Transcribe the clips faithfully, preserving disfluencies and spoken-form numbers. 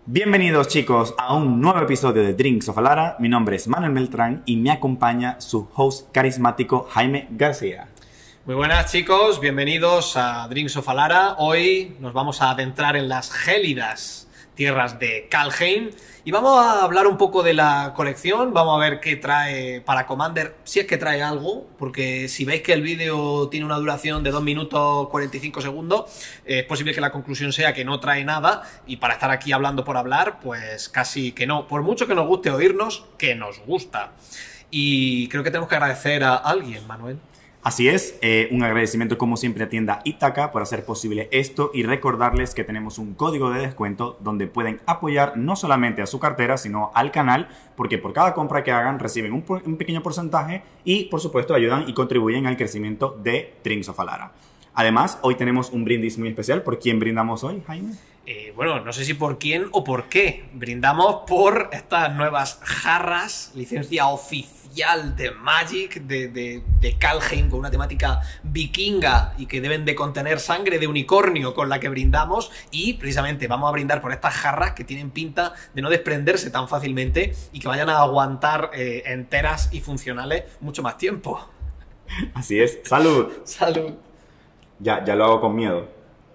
Bienvenidos chicos a un nuevo episodio de Drinks of Alara. Mi nombre es Manuel Beltrán y me acompaña su host carismático Jaime García. Muy buenas chicos, bienvenidos a Drinks of Alara. Hoy nos vamos a adentrar en las gélidas tierras de Kaldheim y vamos a hablar un poco de la colección. Vamos a ver qué trae para Commander, si es que trae algo, porque si veis que el vídeo tiene una duración de dos minutos cuarenta y cinco segundos, eh, es posible que la conclusión sea que no trae nada, y para estar aquí hablando por hablar, pues casi que no. Por mucho que nos guste oírnos, que nos gusta. Y creo que tenemos que agradecer a alguien, Manuel. Así es, eh, un agradecimiento como siempre a tienda Ítaca por hacer posible esto y recordarles que tenemos un código de descuento donde pueden apoyar no solamente a su cartera sino al canal, porque por cada compra que hagan reciben un, un pequeño porcentaje y por supuesto ayudan y contribuyen al crecimiento de Drinks of Alara. Además, hoy tenemos un brindis muy especial. ¿Por quién brindamos hoy, Jaime? Eh, bueno, no sé si por quién o por qué. Brindamos por estas nuevas jarras, licencia oficial de Magic, de, de, de Kaldheim, con una temática vikinga y que deben de contener sangre de unicornio, con la que brindamos. Y precisamente vamos a brindar por estas jarras que tienen pinta de no desprenderse tan fácilmente y que vayan a aguantar eh, enteras y funcionales mucho más tiempo. Así es. ¡Salud! ¡Salud! Ya, ya lo hago con miedo.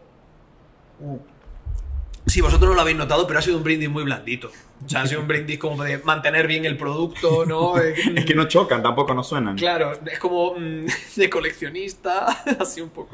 Sí, vosotros no lo habéis notado, pero ha sido un brindis muy blandito. O sea, ha sido un brindis como de mantener bien el producto, ¿no? Es que no chocan, tampoco no suenan. Claro, es como mmm, de coleccionista, así un poco.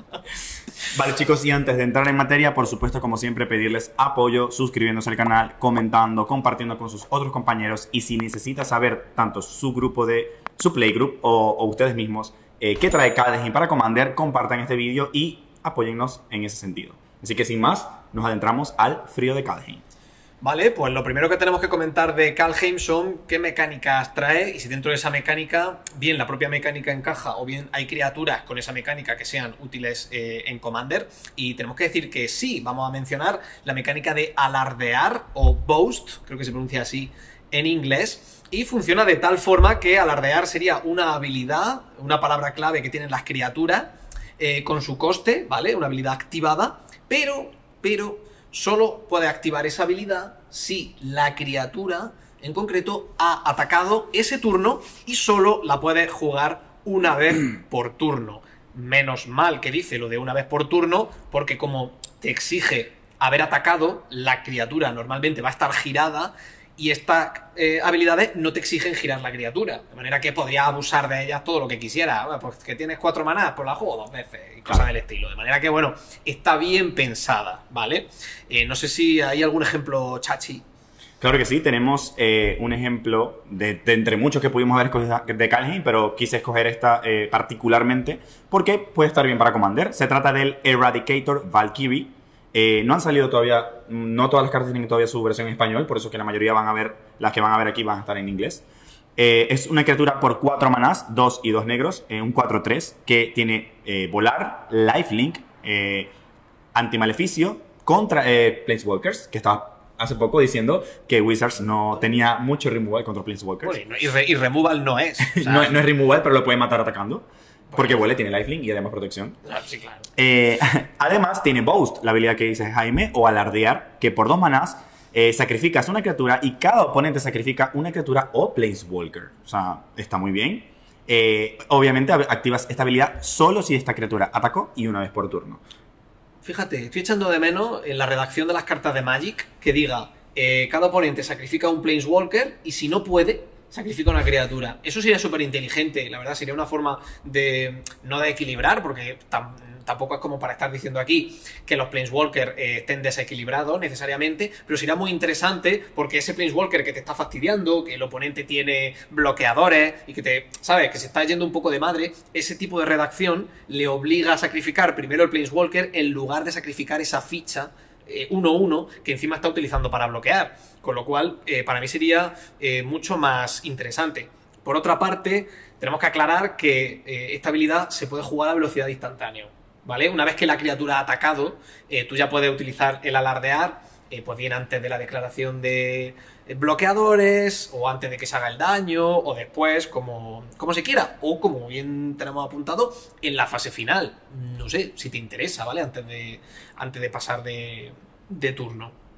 Vale chicos, y antes de entrar en materia, por supuesto, como siempre, pedirles apoyo, suscribiéndose al canal, comentando, compartiendo con sus otros compañeros, y si necesitas saber tanto su grupo de, su playgroup o, o ustedes mismos, eh, qué trae Kaldheim para Commander, compartan este vídeo y apóyennos en ese sentido. Así que sin más, nos adentramos al frío de Kaldheim. Vale, pues lo primero que tenemos que comentar de Kaldheim son qué mecánicas trae y si dentro de esa mecánica, bien la propia mecánica encaja o bien hay criaturas con esa mecánica que sean útiles eh, en Commander. Y tenemos que decir que sí, vamos a mencionar la mecánica de alardear o boast, creo que se pronuncia así en inglés. Y funciona de tal forma que alardear sería una habilidad, una palabra clave que tienen las criaturas eh, con su coste, ¿vale? Una habilidad activada, pero, pero solo puede activar esa habilidad si la criatura en concreto ha atacado ese turno y solo la puede jugar una vez por turno. Menos mal que dice lo de una vez por turno, porque como te exige haber atacado, la criatura normalmente va a estar girada y estas eh, habilidades no te exigen girar la criatura, de manera que podría abusar de ellas todo lo que quisiera. Bueno, pues que tienes cuatro manás, pues la juego dos veces y cosas claro. del estilo. De manera que, bueno, está bien pensada, ¿vale? Eh, no sé si hay algún ejemplo, Chachi. Claro que sí, tenemos eh, un ejemplo de, de entre muchos que pudimos haber escogido de Kaldheim, pero quise escoger esta eh, particularmente porque puede estar bien para Commander. Se trata del Eradicator Valkyrie. Eh, no han salido todavía, no todas las cartas tienen todavía su versión en español, por eso que la mayoría van a ver, las que van a ver aquí van a estar en inglés. Eh, es una criatura por cuatro manás, dos y dos negros, eh, un cuatro tres, que tiene eh, volar, lifelink, eh, antimaleficio, contra eh, Planeswalkers, que estaba hace poco diciendo que Wizards no tenía mucho removal contra Planeswalkers. Bueno, y, re, y removal no es. O sea, no, no es removal, pero lo puede matar atacando. Porque vuele, tiene lifelink y además protección. Sí, claro. Eh, además tiene Boast, la habilidad que dice Jaime, o alardear, que por dos manás eh, sacrificas una criatura y cada oponente sacrifica una criatura o Planeswalker. O sea, está muy bien. Eh, obviamente activas esta habilidad solo si esta criatura atacó y una vez por turno. Fíjate, estoy echando de menos en la redacción de las cartas de Magic que diga eh, cada oponente sacrifica un Planeswalker y si no puede, sacrifica una criatura. Eso sería súper inteligente, la verdad, sería una forma de, no de equilibrar, porque tam, tampoco es como para estar diciendo aquí que los Planeswalker eh, estén desequilibrados necesariamente, pero sería muy interesante porque ese Planeswalker que te está fastidiando, que el oponente tiene bloqueadores y que te, sabes, que se está yendo un poco de madre, ese tipo de redacción le obliga a sacrificar primero el Planeswalker en lugar de sacrificar esa ficha uno uno que encima está utilizando para bloquear, con lo cual eh, para mí sería eh, mucho más interesante. Por otra parte, tenemos que aclarar que eh, esta habilidad se puede jugar a velocidad instantánea, ¿vale? Una vez que la criatura ha atacado, eh, tú ya puedes utilizar el alardear, eh, pues bien antes de la declaración de bloqueadores, o antes de que se haga el daño, o después, como, como se quiera, o como bien tenemos apuntado, en la fase final. No sé, si te interesa, ¿vale? Antes de, antes de pasar de, de turno.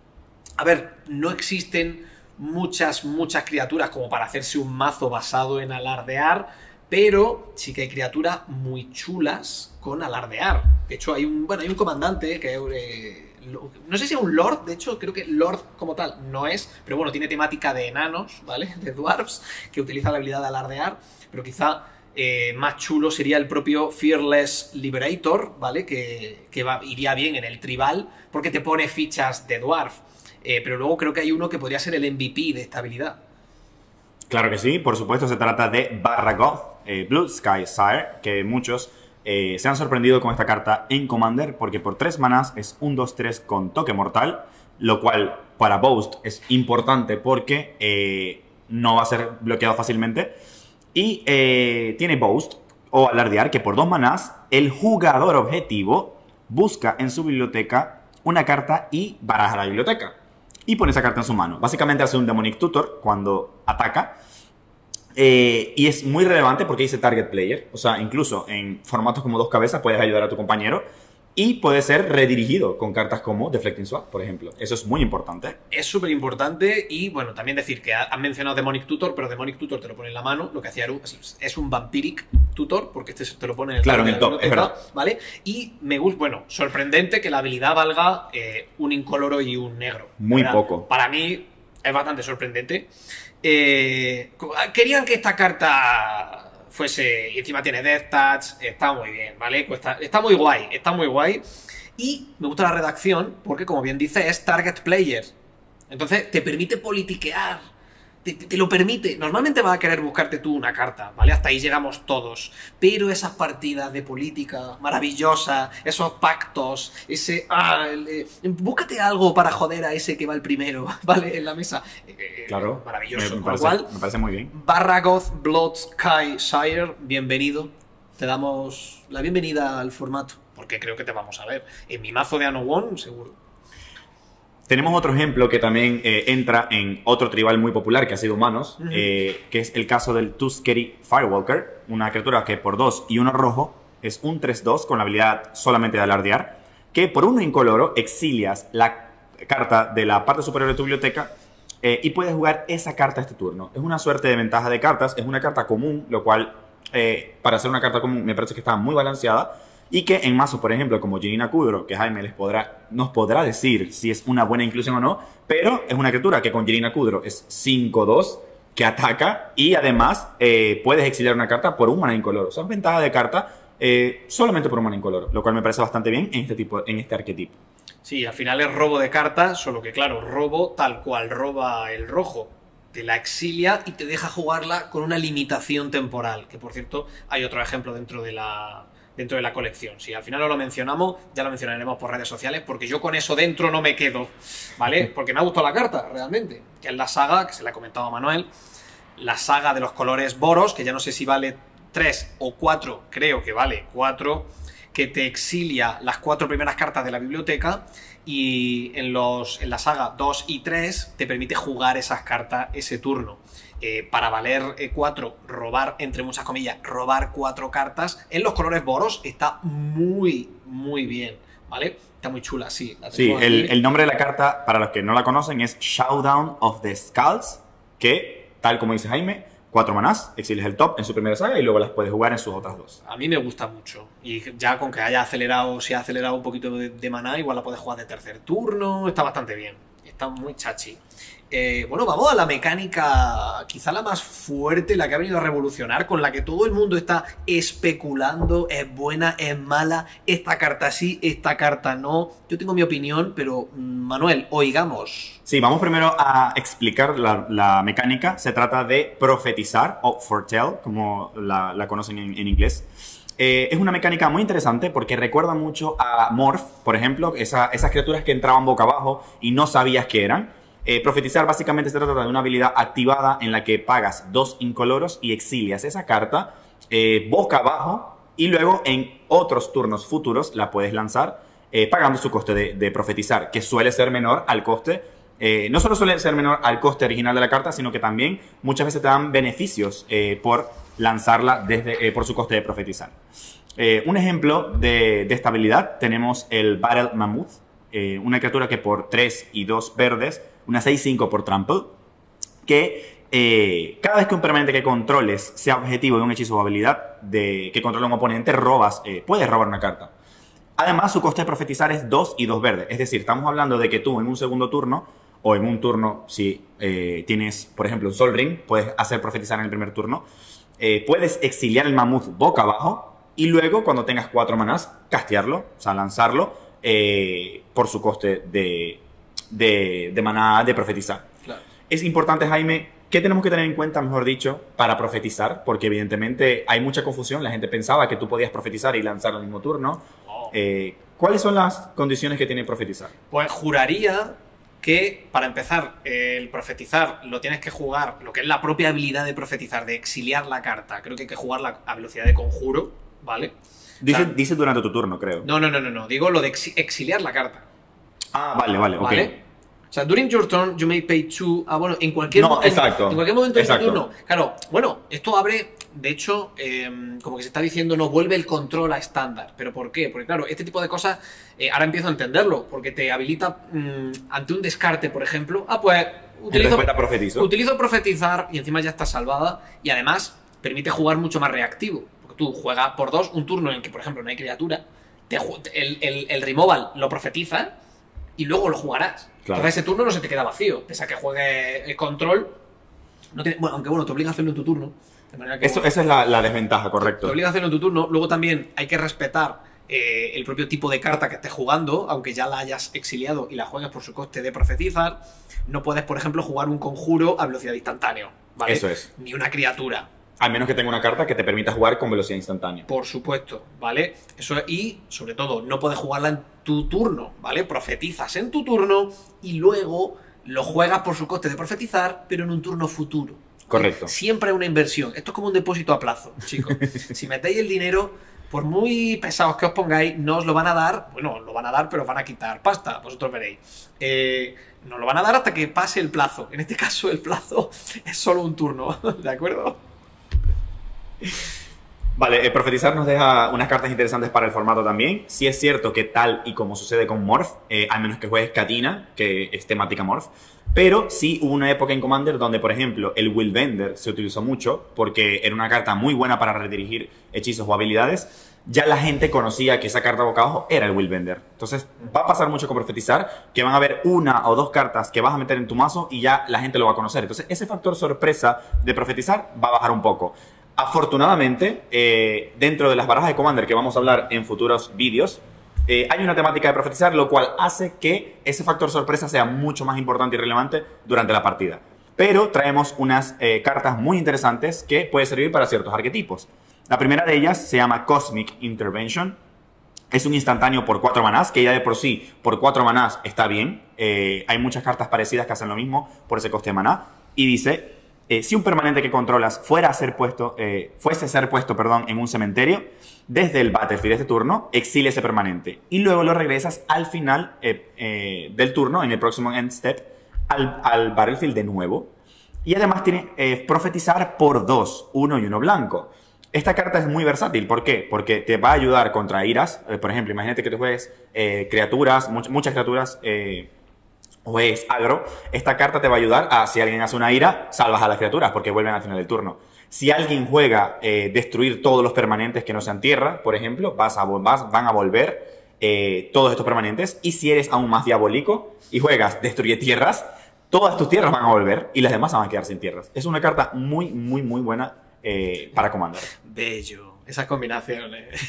A ver, no existen muchas, muchas criaturas como para hacerse un mazo basado en alardear, pero sí que hay criaturas muy chulas con alardear. De hecho, hay un, bueno, hay un comandante que... Eh, no sé si es un Lord, de hecho creo que Lord como tal no es, pero bueno, tiene temática de enanos, ¿vale? De dwarves, que utiliza la habilidad de alardear, pero quizá eh, más chulo sería el propio Fearless Liberator, ¿vale? Que, que va, iría bien en el tribal, porque te pone fichas de dwarf, eh, pero luego creo que hay uno que podría ser el M V P de esta habilidad. Claro que sí, por supuesto se trata de Barragoth, eh, Blue Sky Sire, que muchos... Eh, se han sorprendido con esta carta en Commander porque por tres manás es un dos tres con toque mortal, lo cual para Boast es importante porque eh, no va a ser bloqueado fácilmente. Y eh, tiene Boast o Alardear, que por dos manás el jugador objetivo busca en su biblioteca una carta y baraja la biblioteca. Y pone esa carta en su mano. Básicamente hace un Demonic Tutor cuando ataca. Eh, y es muy relevante porque dice target player. O sea, incluso en formatos como dos cabezas puedes ayudar a tu compañero. Y puede ser redirigido con cartas como Deflecting Swap, por ejemplo. Eso es muy importante. Es súper importante. Y bueno, también decir que han mencionado Demonic Tutor, pero Demonic Tutor te lo pone en la mano. Lo que hacía es un Vampiric Tutor, porque este te lo pone en el, claro, en el top, es verdad. ¿Vale? Y me gusta, bueno, sorprendente que la habilidad valga eh, un incoloro y un negro. Muy ¿verdad? poco. Para mí es bastante sorprendente. Eh, querían que esta carta fuese, y encima tiene Death Touch, está muy bien, ¿vale? Cuesta, está muy guay, está muy guay. Y me gusta la redacción porque, como bien dice, es target player. Entonces te permite politiquear, te, te lo permite. Normalmente vas a querer buscarte tú una carta, ¿vale? Hasta ahí llegamos todos. Pero esas partidas de política maravillosas, esos pactos, ese... Ah, el, eh, búscate algo para joder a ese que va el primero, ¿vale? En la mesa. Eh, claro. Maravilloso. Me, me, Con parece, lo cual, me parece muy bien. Barragoth Blood Sky Sire, bienvenido. Te damos la bienvenida al formato, porque creo que te vamos a ver. En mi mazo de Anno One, seguro. Tenemos otro ejemplo que también eh, entra en otro tribal muy popular que ha sido humanos, uh-huh. eh, que es el caso del Tuskerry Firewalker, una criatura que por dos y uno rojo es un tres dos con la habilidad solamente de alardear, que por uno incoloro exilias la carta de la parte superior de tu biblioteca eh, y puedes jugar esa carta este turno. Es una suerte de ventaja de cartas, es una carta común, lo cual eh, para ser una carta común me parece que está muy balanceada. Y que en mazos, por ejemplo, como Jirina Kudro, que Jaime les podrá, nos podrá decir si es una buena inclusión o no, pero es una criatura que con Jirina Kudro es cinco dos, que ataca y además eh, puedes exiliar una carta por un mana incoloro. O sea, es ventaja de carta eh, solamente por un mana incoloro, lo cual me parece bastante bien en este, tipo, en este arquetipo. Sí, al final es robo de cartas, solo que claro, robo tal cual roba el rojo. Te la exilia y te deja jugarla con una limitación temporal, que por cierto hay otro ejemplo dentro de la... dentro de la colección. Si al final no lo mencionamos, ya lo mencionaremos por redes sociales, porque yo con eso dentro no me quedo, ¿vale? Porque me ha gustado la carta, realmente. Que es la saga, que se la ha comentado a Manuel, la saga de los colores Boros, que ya no sé si vale tres o cuatro, creo que vale cuatro, que te exilia las cuatro primeras cartas de la biblioteca y en, los, en la saga dos y tres te permite jugar esas cartas ese turno. Eh, para valer cuatro, eh, robar, entre muchas comillas, robar cuatro cartas en los colores Boros está muy, muy bien, ¿vale? Está muy chula, sí. La sí, el, el nombre de la carta, para los que no la conocen, es Showdown of the Skulls, que, tal como dice Jaime, cuatro manás, exilias el top en su primera saga y luego las puedes jugar en sus otras dos. A mí me gusta mucho. Y ya con que haya acelerado, si ha acelerado un poquito de, de maná, igual la puedes jugar de tercer turno, está bastante bien. Está muy chachi. Eh, bueno, vamos a la mecánica quizá la más fuerte, la que ha venido a revolucionar, con la que todo el mundo está especulando, es buena, es mala, esta carta sí, esta carta no. Yo tengo mi opinión, pero Manuel, oigamos. Sí, vamos primero a explicar la, la mecánica. Se trata de profetizar, o foretell, como la, la conocen en, en inglés. Eh, es una mecánica muy interesante porque recuerda mucho a Morph, por ejemplo, esa, esas criaturas que entraban boca abajo y no sabías qué eran. Eh, profetizar básicamente se trata de una habilidad activada en la que pagas dos incoloros y exilias esa carta eh, boca abajo y luego en otros turnos futuros la puedes lanzar eh, pagando su coste de, de profetizar, que suele ser menor al coste, eh, no solo suele ser menor al coste original de la carta, sino que también muchas veces te dan beneficios eh, por lanzarla desde, eh, por su coste de profetizar. Eh, un ejemplo de, de esta habilidad tenemos el Battle Mammoth, eh, una criatura que por tres y dos verdes, una seis cinco por trample, que eh, cada vez que un permanente que controles sea objetivo de un hechizo o habilidad de, que controla un oponente, robas, eh, puedes robar una carta. Además, su coste de profetizar es dos y dos verdes. Es decir, estamos hablando de que tú en un segundo turno, o en un turno, si eh, tienes, por ejemplo, un Sol Ring, puedes hacer profetizar en el primer turno, eh, puedes exiliar el mamut boca abajo, y luego, cuando tengas cuatro manás, castearlo, o sea, lanzarlo, eh, por su coste de, de, de maná de profetizar. Claro. Es importante, Jaime, ¿qué tenemos que tener en cuenta, mejor dicho, para profetizar? Porque evidentemente hay mucha confusión. La gente pensaba que tú podías profetizar y lanzar al mismo turno. Oh. Eh, ¿Cuáles son las condiciones que tiene profetizar? Pues juraría que, para empezar, el profetizar lo tienes que jugar, lo que es la propia habilidad de profetizar, de exiliar la carta. Creo que hay que jugarla a velocidad de conjuro, ¿vale? Dice, O sea, dice durante tu turno, creo. no, no, no, no, no. Digo lo de exi- exiliar la carta. Ah, vale, vale, ok. ¿Vale? O sea, during your turn, you may pay two. Ah, bueno, en cualquier No, momento. exacto. En cualquier momento de tu Exacto. turno. Claro, bueno, esto abre. De hecho, eh, como que se está diciendo, no vuelve el control a estándar. ¿Pero por qué? Porque, claro, este tipo de cosas eh, ahora empiezo a entenderlo. Porque te habilita mmm, ante un descarte, por ejemplo. Ah, pues. Utilizo, respuesta profetizo. utilizo profetizar y encima ya está salvada. Y además, permite jugar mucho más reactivo. Porque tú juegas por dos, un turno en el que, por ejemplo, no hay criatura. Te, ju- el, el, el removal lo profetiza y luego lo jugarás. Claro. Entonces ese turno no se te queda vacío. Pese a que juegue el control. No tiene, bueno, aunque bueno, te obliga a hacerlo en tu turno. De manera que, Eso, bueno, esa es la, la desventaja, te correcto. obliga a hacerlo en tu turno. Luego también hay que respetar eh, el propio tipo de carta que estés jugando, aunque ya la hayas exiliado y la juegues por su coste de profetizar. No puedes, por ejemplo, jugar un conjuro a velocidad instantánea, ¿vale? Eso es. Ni una criatura. A menos que tenga una carta que te permita jugar con velocidad instantánea. Por supuesto, ¿vale? Eso es- y, sobre todo, no puedes jugarla en tu turno, ¿vale? Profetizas en tu turno y luego lo juegas por su coste de profetizar, pero en un turno futuro. Correcto. Siempre hay una inversión. Esto es como un depósito a plazo, chicos. Si metéis el dinero, por muy pesados que os pongáis, no os lo van a dar. Bueno, lo van a dar, pero os van a quitar pasta. Vosotros veréis. Eh, nos lo van a dar hasta que pase el plazo. En este caso, el plazo es solo un turno, ¿de acuerdo? Vale, eh, profetizar nos deja unas cartas interesantes para el formato también. Sí es cierto que tal y como sucede con Morph, eh, al menos que juegues Katina, que es temática Morph, pero sí hubo una época en Commander donde, por ejemplo, el Willbender se utilizó mucho porque era una carta muy buena para redirigir hechizos o habilidades. Ya la gente conocía que esa carta boca abajo era el Willbender. Entonces va a pasar mucho con profetizar, que van a haber una o dos cartas que vas a meter en tu mazo y ya la gente lo va a conocer. Entonces ese factor sorpresa de profetizar va a bajar un poco. Afortunadamente, eh, dentro de las barajas de Commander que vamos a hablar en futuros vídeos, eh, hay una temática de profetizar, lo cual hace que ese factor sorpresa sea mucho más importante y relevante durante la partida. Pero traemos unas eh, cartas muy interesantes que pueden servir para ciertos arquetipos. La primera de ellas se llama Cosmic Intervention. Es un instantáneo por cuatro manás, que ya de por sí, por cuatro manás está bien. Eh, hay muchas cartas parecidas que hacen lo mismo por ese coste de maná. Y dice, eh, si un permanente que controlas fuera a ser puesto, eh, fuese a ser puesto perdón, en un cementerio, desde el battlefield de este turno, exile ese permanente. Y luego lo regresas al final eh, eh, del turno, en el próximo end step, al, al battlefield de nuevo. Y además tiene eh, profetizar por dos, uno y uno blanco. Esta carta es muy versátil. ¿Por qué? Porque te va a ayudar contra iras. Eh, por ejemplo, imagínate que tú juegues eh, criaturas, much muchas criaturas, eh, o es agro. Esta carta te va a ayudar a, si alguien hace una ira, salvas a las criaturas porque vuelven al final del turno. Si alguien juega eh, destruir todos los permanentes que no sean tierra, por ejemplo, vas a, vas, van a volver eh, todos estos permanentes. Y si eres aún más diabólico y juegas destruye tierras, todas tus tierras van a volver y las demás van a quedar sin tierras. Es una carta muy, muy, muy buena eh, para Commander. Bello. Esas combinaciones.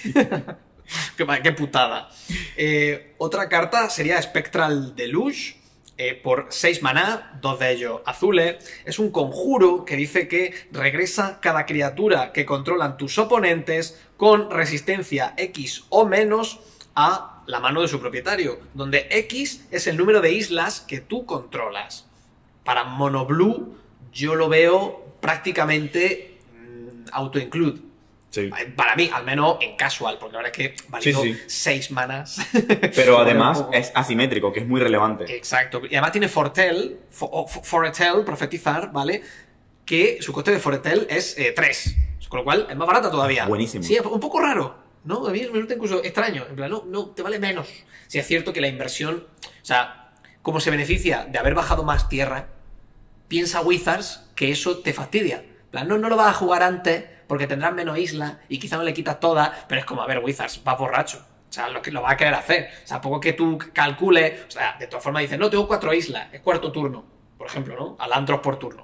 qué, qué putada. Eh, otra carta sería Spectral Deluge. Eh, por seis maná, dos de ellos azules. Es un conjuro que dice que regresa cada criatura que controlan tus oponentes con resistencia X o menos a la mano de su propietario, donde X es el número de islas que tú controlas. Para Mono Blue yo lo veo prácticamente mmm, auto-include. Sí. Para mí, al menos en casual, porque la verdad es que valido Sí, sí. seis manas. Pero además es asimétrico, que es muy relevante. Exacto. Y además tiene Foretell, for, Foretell, profetizar, ¿vale? Que su coste de Foretell es eh, tres. Con lo cual es más barata todavía. Buenísimo. Sí, es un poco raro. ¿no? A mí me resulta incluso extraño. En plan, no, no, te vale menos. Si es cierto que la inversión, o sea, como se beneficia de haber bajado más tierra, piensa Wizards que eso te fastidia. En plan, no, no lo vas a jugar antes porque tendrás menos islas y quizá no le quitas todas, pero es como, a ver, Wizards, vas borracho. O sea, lo que lo vas a querer hacer. O sea, poco que tú calcules, o sea, de todas formas dices, no, tengo cuatro islas, es cuarto turno, por ejemplo, ¿no? Alantros por turno.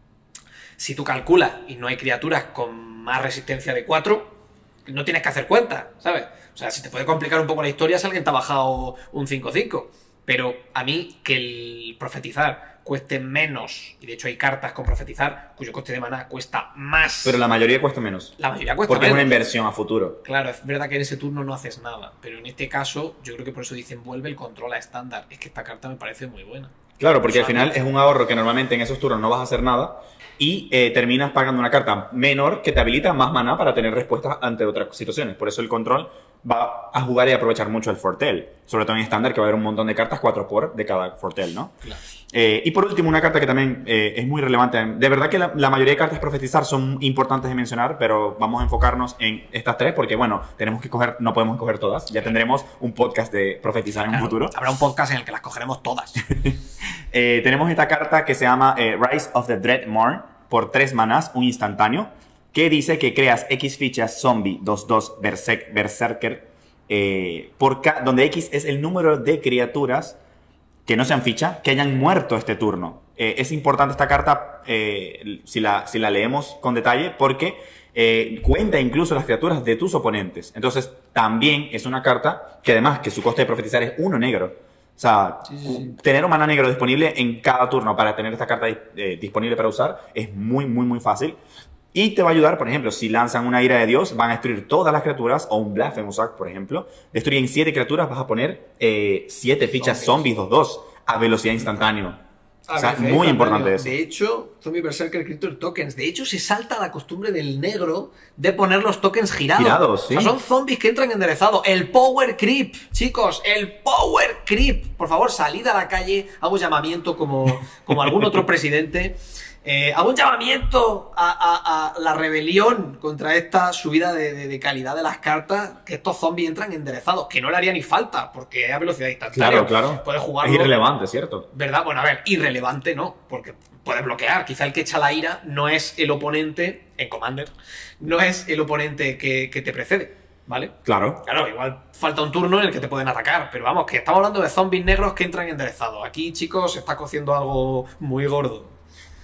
Si tú calculas y no hay criaturas con más resistencia de cuatro, no tienes que hacer cuentas, ¿sabes? O sea, si te puede complicar un poco la historia si alguien te ha bajado un cinco cinco. Pero a mí que el profetizar cueste menos, y de hecho hay cartas con profetizar cuyo coste de maná cuesta más. Pero la mayoría cuesta menos. La mayoría cuesta Porque menos. es una inversión a futuro. Claro, es verdad que en ese turno no haces nada, pero en este caso yo creo que por eso dicen vuelve el control a estándar. Es que esta carta me parece muy buena. Claro, porque al final es un ahorro que normalmente en esos turnos no vas a hacer nada y eh, terminas pagando una carta menor que te habilita más maná para tener respuestas ante otras situaciones. Por eso el control va a jugar y aprovechar mucho el Fortel. Sobre todo en estándar, que va a haber un montón de cartas, cuatro por de cada Fortel, ¿no? Claro. Eh, y por último, una carta que también eh, es muy relevante. De verdad que la, la mayoría de cartas profetizar son importantes de mencionar, pero vamos a enfocarnos en estas tres porque, bueno, tenemos que coger, no podemos coger todas. Ya tendremos un podcast de profetizar en Claro, un futuro. habrá un podcast en el que las cogeremos todas. Eh, tenemos esta carta que se llama eh, Rise of the Dreadmore por tres manás, un instantáneo, que dice que creas X fichas zombie dos dos berserk, berserker, eh, por K, donde X es el número de criaturas que no sean ficha, que hayan muerto este turno. Eh, es importante esta carta eh, si, la, si la leemos con detalle porque eh, cuenta incluso las criaturas de tus oponentes. Entonces también es una carta que además que su coste de profetizar es uno negro. O sea, Sí, sí, sí. tener un maná negro disponible en cada turno para tener esta carta eh, disponible para usar es muy, muy, muy fácil. Y te va a ayudar, por ejemplo, si lanzan una ira de Dios, van a destruir todas las criaturas, o un Blasphemous Act, por ejemplo. Destruyen siete criaturas, vas a poner siete fichas zombies dos dos a velocidad instantánea. O sea, muy importante eso. De hecho, Zombie Berserker Creature Tokens. De hecho, se salta la costumbre del negro de poner los tokens girados. Girados, sí. O sea, son zombies que entran enderezados. El Power Creep, chicos, el Power Creep. Por favor, salid a la calle. Hago llamamiento como, como algún otro presidente. Eh, hago un llamamiento a, a- a la rebelión contra esta subida de, de- de calidad de las cartas, que estos zombies entran enderezados, que no le haría ni falta, porque es a velocidad instantánea. Claro, claro. Puedes Es jugarlo. irrelevante, ¿cierto? ¿Verdad? Bueno, a ver, irrelevante no, porque puedes bloquear. Quizá el que echa la ira no es el oponente, en Commander, no es el oponente que, que te precede, ¿vale? Claro. Claro, igual falta un turno en el que te pueden atacar, pero vamos, que estamos hablando de zombies negros que entran enderezados. Aquí, chicos, se está cociendo algo muy gordo.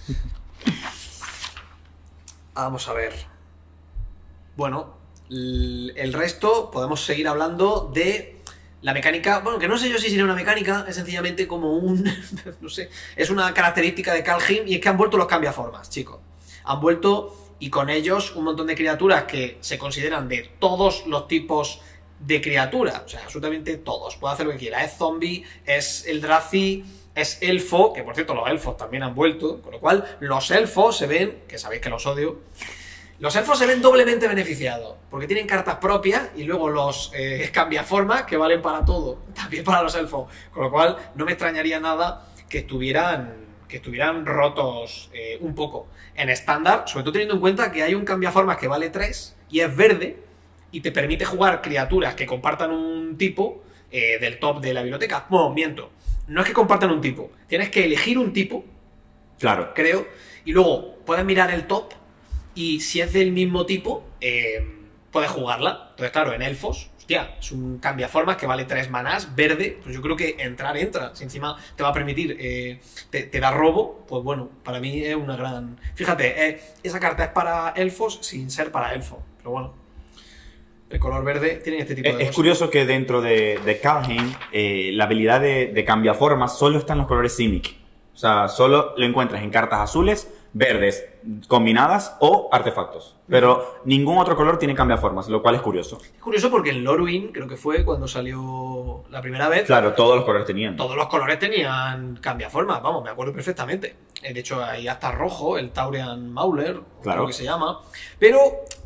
Vamos a ver. Bueno, l- el resto podemos seguir hablando de la mecánica. Bueno, que no sé yo si sería una mecánica, es sencillamente como un. No sé. Es una característica de Kaldheim y es que han vuelto los cambiaformas, chicos. Han vuelto y con ellos un montón de criaturas que se consideran de todos los tipos de criaturas. O sea, absolutamente todos. Puede hacer lo que quiera. Es zombie, es el Drazi, es elfo, que por cierto los elfos también han vuelto, con lo cual los elfos se ven, que sabéis que los odio, los elfos se ven doblemente beneficiados, porque tienen cartas propias y luego los eh, cambiaformas que valen para todo, también para los elfos, con lo cual no me extrañaría nada que estuvieran, que estuvieran rotos eh, un poco en estándar, sobre todo teniendo en cuenta que hay un cambiaformas que vale tres y es verde y te permite jugar criaturas que compartan un tipo eh, del top de la biblioteca. Bueno, miento. No es que compartan un tipo, tienes que elegir un tipo, Claro. creo, y luego puedes mirar el top y si es del mismo tipo, eh, puedes jugarla. Entonces, claro, en elfos, hostia, es un cambiaformas que vale tres manás, verde, pues yo creo que entrar entra. Si encima te va a permitir, eh, te, te da robo, pues bueno, para mí es una gran... Fíjate, eh, esa carta es para elfos sin ser para elfos, pero bueno. El color verde tiene este tipo de Es, cosas. es curioso que dentro de, de Kaldheim eh, la habilidad de, de cambiaformas solo está en los colores Simic. O sea, solo lo encuentras en cartas azules, verdes, combinadas o artefactos. Pero ningún otro color tiene cambiaformas, lo cual es curioso. Es curioso porque en Lorwyn, creo que fue cuando salió la primera vez, Claro, todos los colores tenían. todos los colores tenían cambiaformas, vamos, me acuerdo perfectamente. Eh, De hecho, hay hasta rojo, el Taurian Mauler, Claro. creo que se llama. Pero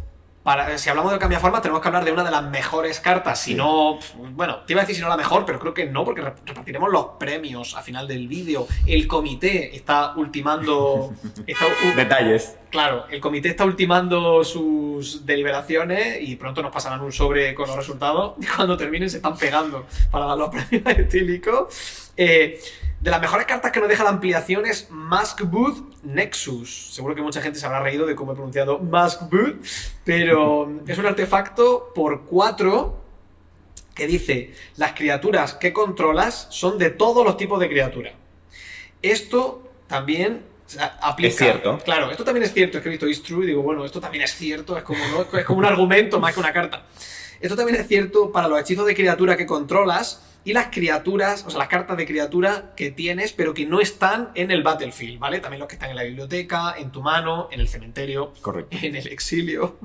Para, si hablamos de cambiaformas, tenemos que hablar de una de las mejores cartas. Si sí. no, bueno, te iba a decir si no la mejor, pero creo que no, porque repartiremos los premios al final del vídeo. El comité está ultimando... está, uh, Detalles. Claro, el comité está ultimando sus deliberaciones y pronto nos pasarán un sobre con los resultados y cuando terminen se están pegando para dar los premios etílicos. Eh, de las mejores cartas que nos deja la ampliación es Maskbooth Nexus. Seguro que mucha gente se habrá reído de cómo he pronunciado Maskbooth, pero es un artefacto por cuatro que dice: las criaturas que controlas son de todos los tipos de criatura. Esto también aplica. Es cierto. Claro, esto también es cierto. Es que he visto It's True y digo, bueno, esto también es cierto. Es como, ¿no? Es como un argumento más que una carta. Esto también es cierto para los hechizos de criatura que controlas y las criaturas, o sea, las cartas de criatura que tienes, pero que no están en el battlefield, ¿vale? También los que están en la biblioteca, en tu mano, en el cementerio, correcto, en el exilio.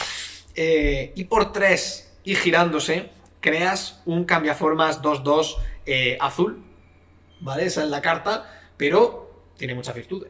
eh, y por tres, y girándose, creas un cambiaformas dos dos eh, azul, ¿vale? Esa es la carta, pero tiene muchas virtudes.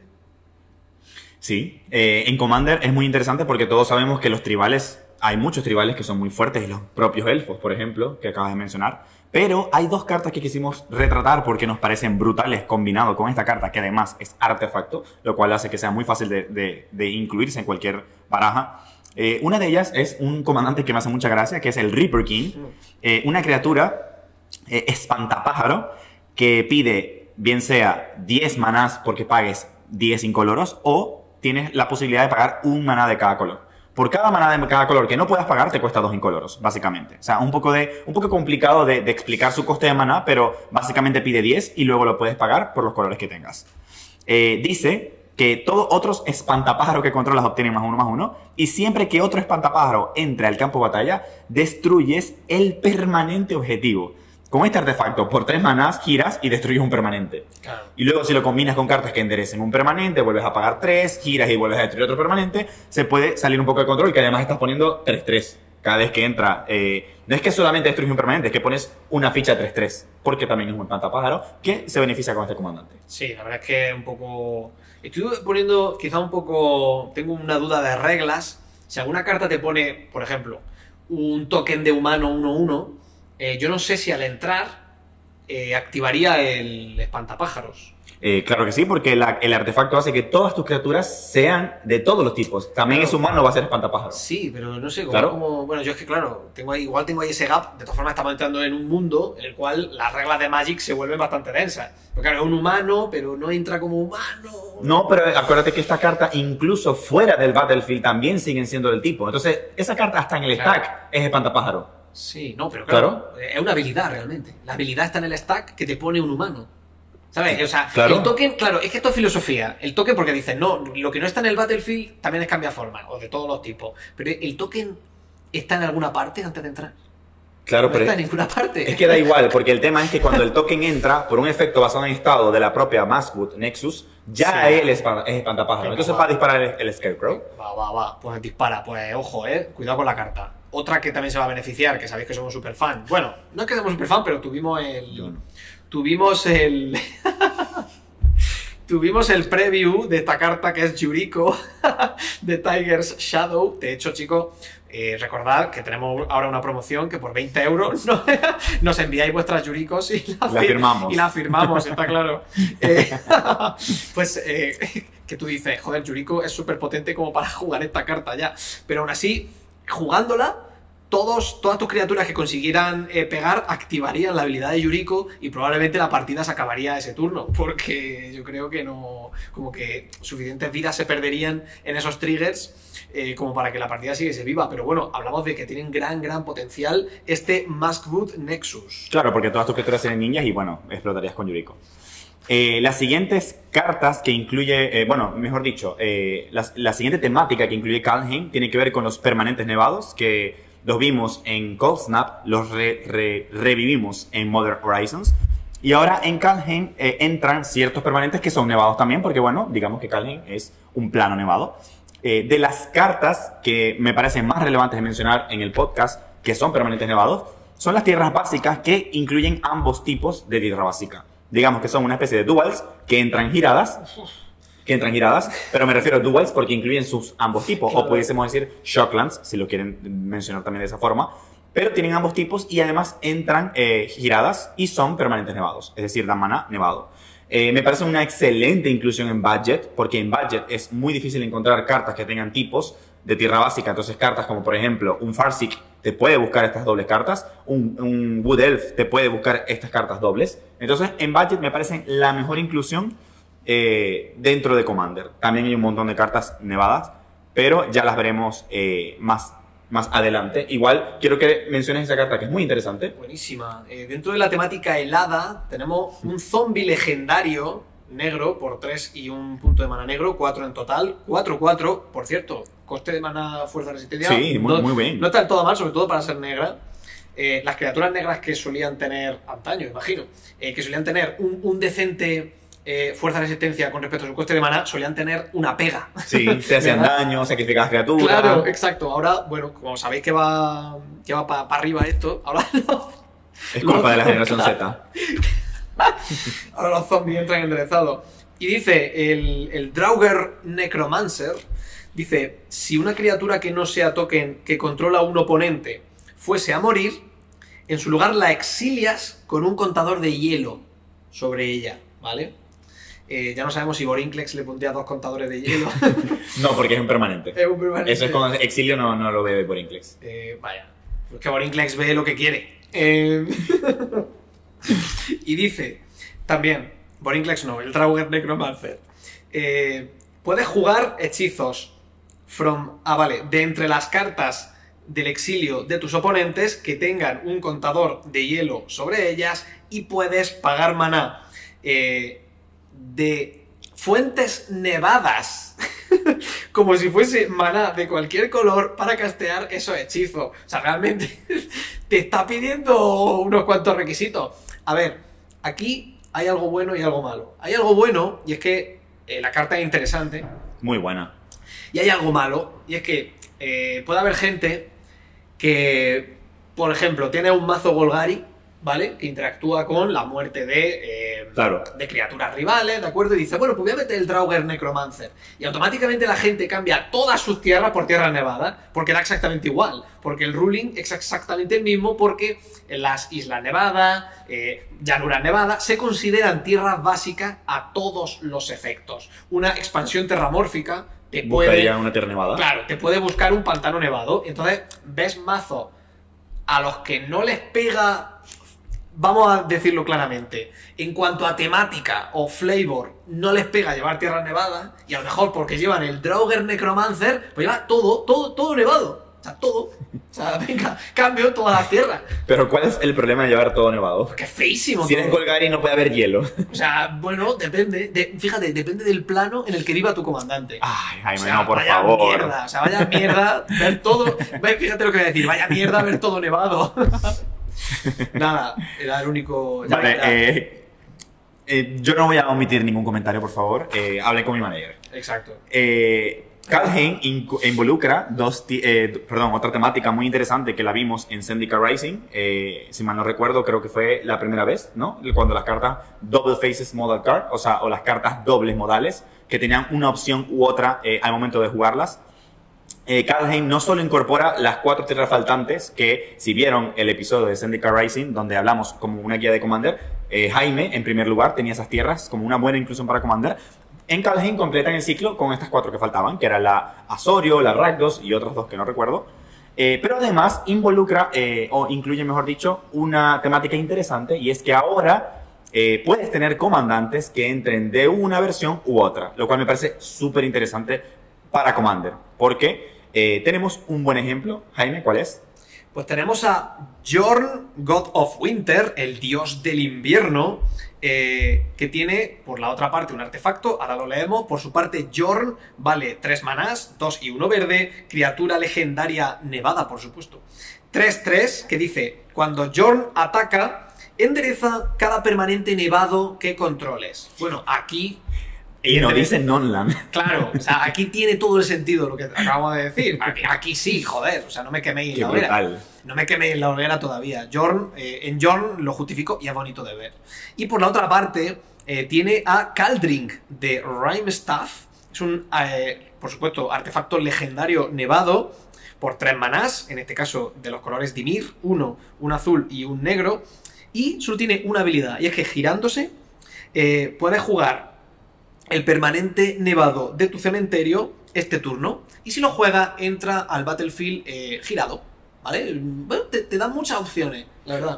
Sí, eh, en Commander es muy interesante porque todos sabemos que los tribales, hay muchos tribales que son muy fuertes, y los propios elfos, por ejemplo, que acabas de mencionar. Pero hay dos cartas que quisimos retratar porque nos parecen brutales combinado con esta carta, que además es artefacto, lo cual hace que sea muy fácil de, de, de incluirse en cualquier baraja. Eh, una de ellas es un comandante que me hace mucha gracia, que es el Reaper King, eh, una criatura eh, espantapájaro que pide bien sea diez manás porque pagues diez incoloros o tienes la posibilidad de pagar un maná de cada color. Por cada maná de cada color que no puedas pagar, te cuesta dos incoloros, básicamente. O sea, un poco, de, un poco complicado de, de explicar su coste de maná, pero básicamente pide diez y luego lo puedes pagar por los colores que tengas. Eh, dice que todos otros espantapájaros que controlas obtienen más uno más uno, y siempre que otro espantapájaro entre al campo de batalla, destruyes el permanente objetivo. Con este artefacto, por tres manás, giras y destruyes un permanente. Claro. Y luego, si lo combinas con cartas que enderecen un permanente, vuelves a pagar tres, giras y vuelves a destruir otro permanente, se puede salir un poco de control, que además estás poniendo tres tres cada vez que entra. Eh, no es que solamente destruyes un permanente, es que pones una ficha tres tres, porque también es un espantapájaro que se beneficia con este comandante. Sí, la verdad es que un poco... Estoy poniendo quizá un poco... Tengo una duda de reglas. Si alguna carta te pone, por ejemplo, un token de humano uno uno, Eh, yo no sé si al entrar eh, activaría el espantapájaros. Eh, claro que sí, porque la, el artefacto hace que todas tus criaturas sean de todos los tipos. También claro. Es humano, va a ser espantapájaros. Sí, pero no sé, como, ¿Claro? como... Bueno, yo es que claro, tengo ahí, igual tengo ahí ese gap. De todas formas estamos entrando en un mundo en el cual las reglas de Magic se vuelven bastante densas. Porque claro, es un humano, pero no entra como humano. No, pero acuérdate que esta carta, incluso fuera del Battlefield, también siguen siendo del tipo. Entonces, esa carta hasta en el claro. stack es espantapájaro. Sí, no, pero claro, claro, es una habilidad realmente. La habilidad está en el stack que te pone un humano. ¿Sabes? O sea, claro. El token, claro, es que esto es filosofía. El token, porque dicen, no, lo que no está en el Battlefield también es cambiaforma, o de todos los tipos. Pero el token está en alguna parte antes de entrar. Claro, no pero está en ninguna parte. Es que da igual, porque el tema es que cuando el token entra, por un efecto basado en estado de la propia Maskbooth Nexus, ya sí. él es, es espantapájaro. Entonces va a disparar el, el Scarecrow. Va, va, va. Pues dispara. Pues ojo, eh. Cuidado con la carta. Otra que también se va a beneficiar, que sabéis que somos super fan. Bueno, no es que seamos super fan, pero tuvimos el... Yo no. Tuvimos el... Tuvimos el preview de esta carta que es Yuriko de Tiger's Shadow. De hecho, chicos, eh, recordad que tenemos ahora una promoción que por veinte euros no, nos enviáis vuestras Yurikos y la, la firmamos. Y la firmamos, está claro. Eh, pues eh, que tú dices, joder, Yuriko es súper potente como para jugar esta carta ya. Pero aún así, jugándola, todos, todas tus criaturas que consiguieran eh, pegar activarían la habilidad de Yuriko y probablemente la partida se acabaría ese turno, porque yo creo que no, como que suficientes vidas se perderían en esos triggers eh, como para que la partida siguiese viva. Pero bueno, hablamos de que tienen gran, gran potencial este Maskbooth Nexus. Claro, porque todas tus criaturas eran niñas y bueno, explotarías con Yuriko. Eh, las siguientes cartas que incluye, eh, bueno, mejor dicho, eh, la, la siguiente temática que incluye Kaldheim tiene que ver con los permanentes nevados, que los vimos en Cold Snap, los re, re, revivimos en Modern Horizons. Y ahora en Kaldheim eh, entran ciertos permanentes que son nevados también, porque bueno, digamos que Kaldheim es un plano nevado. Eh, de las cartas que me parecen más relevantes de mencionar en el podcast, que son permanentes nevados, son las tierras básicas que incluyen ambos tipos de tierra básica. Digamos que son una especie de duals que entran giradas que entran giradas, pero me refiero a duals porque incluyen sus ambos tipos, Claro. o pudiésemos decir shocklands, si lo quieren mencionar también de esa forma, pero tienen ambos tipos y además entran eh, giradas y son permanentes nevados, es decir, dan maná nevado. Eh, me parece una excelente inclusión en budget, porque en budget es muy difícil encontrar cartas que tengan tipos de tierra básica, entonces cartas como por ejemplo un Farseek te puede buscar estas dobles cartas, un, un Wood Elf te puede buscar estas cartas dobles, entonces en budget me parecen la mejor inclusión eh, dentro de Commander. También hay un montón de cartas nevadas, pero ya las veremos eh, más, más adelante. Igual quiero que menciones esa carta que es muy interesante. Buenísima. Eh, dentro de la temática helada tenemos un zombie legendario negro por tres y un punto de mana negro, cuatro en total, cuatro cuatro, por cierto, coste de mana fuerza resistencia. Sí, muy, no, muy bien. No está del todo mal, sobre todo para ser negra. Eh, las criaturas negras que solían tener, antaño, imagino, eh, que solían tener un, un decente eh, fuerza resistencia con respecto a su coste de mana, solían tener una pega. Sí, te hacían ¿Verdad? daño, sacrificabas criaturas. Claro, exacto. Ahora, bueno, como sabéis que va, que va para pa arriba esto, ahora no. Es culpa de la Los- generación claro. Z. Ahora los zombies entran enderezados. Y dice, el, el Draugr Necromancer, dice, si una criatura que no sea token que controla a un oponente fuese a morir, en su lugar la exilias con un contador de hielo sobre ella, ¿vale? Eh, ya no sabemos si Vorinclex le pondría dos contadores de hielo. No, porque es un permanente. Es un permanente. Eso es cuando exilio no, no lo ve por Inclex. Eh, vaya, pues que Vorinclex ve lo que quiere. Eh, y dice, también, Vorinclex no, el Draugr Necromancer. Eh, puedes jugar hechizos from, ah, vale, de entre las cartas del exilio de tus oponentes que tengan un contador de hielo sobre ellas y puedes pagar maná eh, de fuentes nevadas. Como si fuese maná de cualquier color para castear esos hechizos. O sea, realmente te está pidiendo unos cuantos requisitos. A ver, aquí hay algo bueno y algo malo. Hay algo bueno, y es que eh, la carta es interesante. Muy buena. Y hay algo malo, y es que eh, puede haber gente que, por ejemplo, tiene un mazo Golgari, ¿vale? Que interactúa con la muerte de, eh, Claro. de criaturas rivales, ¿de acuerdo? Y dice, bueno, pues voy a meter el Draugr Necromancer. Y automáticamente la gente cambia todas sus tierras por tierras nevadas, porque da exactamente igual. Porque el ruling es exactamente el mismo, porque las Islas Nevadas, eh, Llanuras Nevadas, se consideran tierras básicas a todos los efectos. Una expansión terramórfica te puede... Buscaría una tierra nevada. Claro, te puede buscar un pantano nevado. Entonces, ves mazo a los que no les pega, vamos a decirlo claramente, en cuanto a temática o flavor, no les pega llevar tierras nevadas, y a lo mejor porque llevan el Draugr Necromancer, pues lleva todo, todo, todo nevado. O sea, todo. O sea, venga, cambio todas las tierras. Pero ¿cuál es el problema de llevar todo nevado? Porque es feísimo. Si eres todo. Golgari no puede haber hielo. O sea, bueno, depende. De, fíjate, depende del plano en el que viva tu comandante. Ay, Jaime, O sea, no, por vaya favor. mierda, o sea, vaya mierda ver todo. Ve, Fíjate lo que voy a decir, vaya mierda ver todo nevado. Nada, era el único. ya Vale, está. eh, eh, yo no voy a omitir ningún comentario, por favor. Eh, hablé con mi manager. Exacto. Eh, Kaldheim incu- involucra dos ti- eh, perdón, otra temática muy interesante que la vimos en Zendikar Rising. Eh, si mal no recuerdo, creo que fue la primera vez, ¿no? Cuando las cartas Double Faces Modal Card, o sea, o las cartas dobles modales, que tenían una opción u otra eh, al momento de jugarlas. Eh, Kaldheim no solo incorpora las cuatro tierras faltantes, que si vieron el episodio de Zendikar Rising, donde hablamos como una guía de Commander, eh, Jaime, en primer lugar, tenía esas tierras como una buena inclusión para Commander. En Kaldheim completan el ciclo con estas cuatro que faltaban, que eran la Azorio, la Rakdos y otros dos que no recuerdo. Eh, pero además involucra, eh, o incluye, mejor dicho, una temática interesante, y es que ahora eh, puedes tener comandantes que entren de una versión u otra, lo cual me parece súper interesante para Commander, porque eh, tenemos un buen ejemplo. Jaime, ¿cuál es? Pues tenemos a Jorn, God of Winter, el dios del invierno, eh, que tiene, por la otra parte, un artefacto, ahora lo leemos. Por su parte, Jorn vale tres manás, dos y uno verde, criatura legendaria nevada, por supuesto. tres tres, que dice, cuando Jorn ataca, endereza cada permanente nevado que controles. Bueno, aquí... Y no evidentemente- dice non-land. Claro, o sea, aquí tiene todo el sentido lo que acabamos de decir. Aquí, aquí sí, joder, o sea, no me queméis en Qué la hoguera. brutal. No me queméis en la hoguera todavía. Jorn, eh, en Jorn lo justifico y es bonito de ver. Y por la otra parte, eh, tiene a Kaldrink de Rime Staff. Es un, eh, por supuesto, artefacto legendario nevado por tres manás, en este caso de los colores Dimir, uno, un azul y un negro. Y solo tiene una habilidad, y es que girándose eh, puedes jugar el permanente nevado de tu cementerio este turno, y si lo juega entra al Battlefield eh, girado, ¿vale? Bueno, te, te dan muchas opciones, la verdad.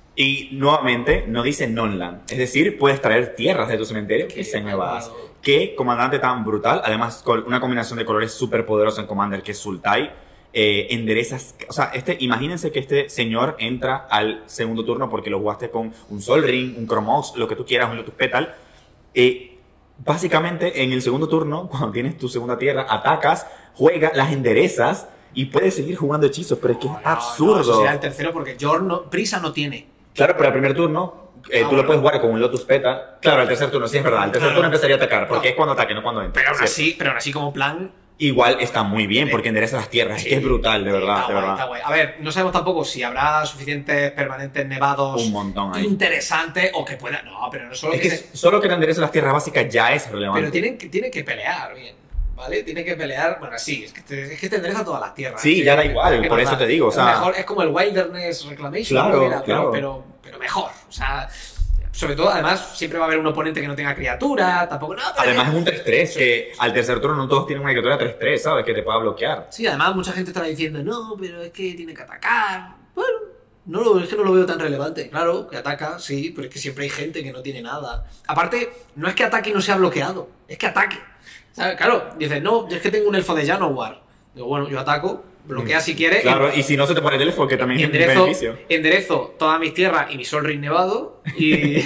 Y nuevamente no dice non-land, es decir, puedes traer tierras de tu cementerio que sean nevadas. Qué comandante tan brutal, además con una combinación de colores súper poderosa en Commander que es Sultai. Eh, enderezas, o sea, este, imagínense que este señor entra al segundo turno porque lo jugaste con un Sol Ring, un Chromox, lo que tú quieras, un Lotus Petal. Eh, básicamente, en el segundo turno, cuando tienes tu segunda tierra, atacas, juegas, las enderezas y puedes seguir jugando hechizos, pero es que no, es absurdo. No, eso sería el tercero porque Jorn no, prisa no tiene. Claro, pero al primer turno eh, ah, tú bueno. lo puedes jugar con un Lotus Petal. Claro, al tercer turno sí es verdad. Al tercer claro. turno empezaría a atacar porque no. es cuando ataque, no cuando entra. Pero aún así, pero aún así como plan. Igual está muy bien porque endereza las tierras. Sí, es que es brutal, de verdad. Está de guay, verdad. Está guay. A ver, no sabemos tampoco si habrá suficientes permanentes nevados un montón ahí. interesantes o que puedan. No, pero no solo es que. que se... solo que te enderece las tierras básicas ya es relevante. Pero tienen que, tienen que pelear bien. ¿Vale? Tiene que pelear. Bueno, sí, es que te, es que te endereza todas las tierras. Sí, ¿sí? ya da igual, por eso da. te digo. O sea, mejor, es como el Wilderness Reclamation. Claro, era, claro. Pero, pero, pero mejor. O sea. Sobre todo, además, siempre va a haber un oponente que no tenga criatura, tampoco... No, además es un tres tres, sí. que al tercer turno no todos tienen una criatura tres tres, ¿sabes? Que te pueda bloquear. Sí, además mucha gente estará diciendo, no, pero es que tiene que atacar. Bueno, no lo, es que no lo veo tan relevante. Claro, que ataca, sí, pero es que siempre hay gente que no tiene nada. Aparte, no es que ataque y no sea bloqueado, es que ataque. ¿Sabes? Claro, dices, no, es que tengo un elfo de Llanowar. Digo, bueno, yo ataco... Bloquea si quieres. Claro, y si no se te pone el elfo, que también enderezo, es un beneficio. Enderezo todas mis tierras y mi Sol Ring nevado y...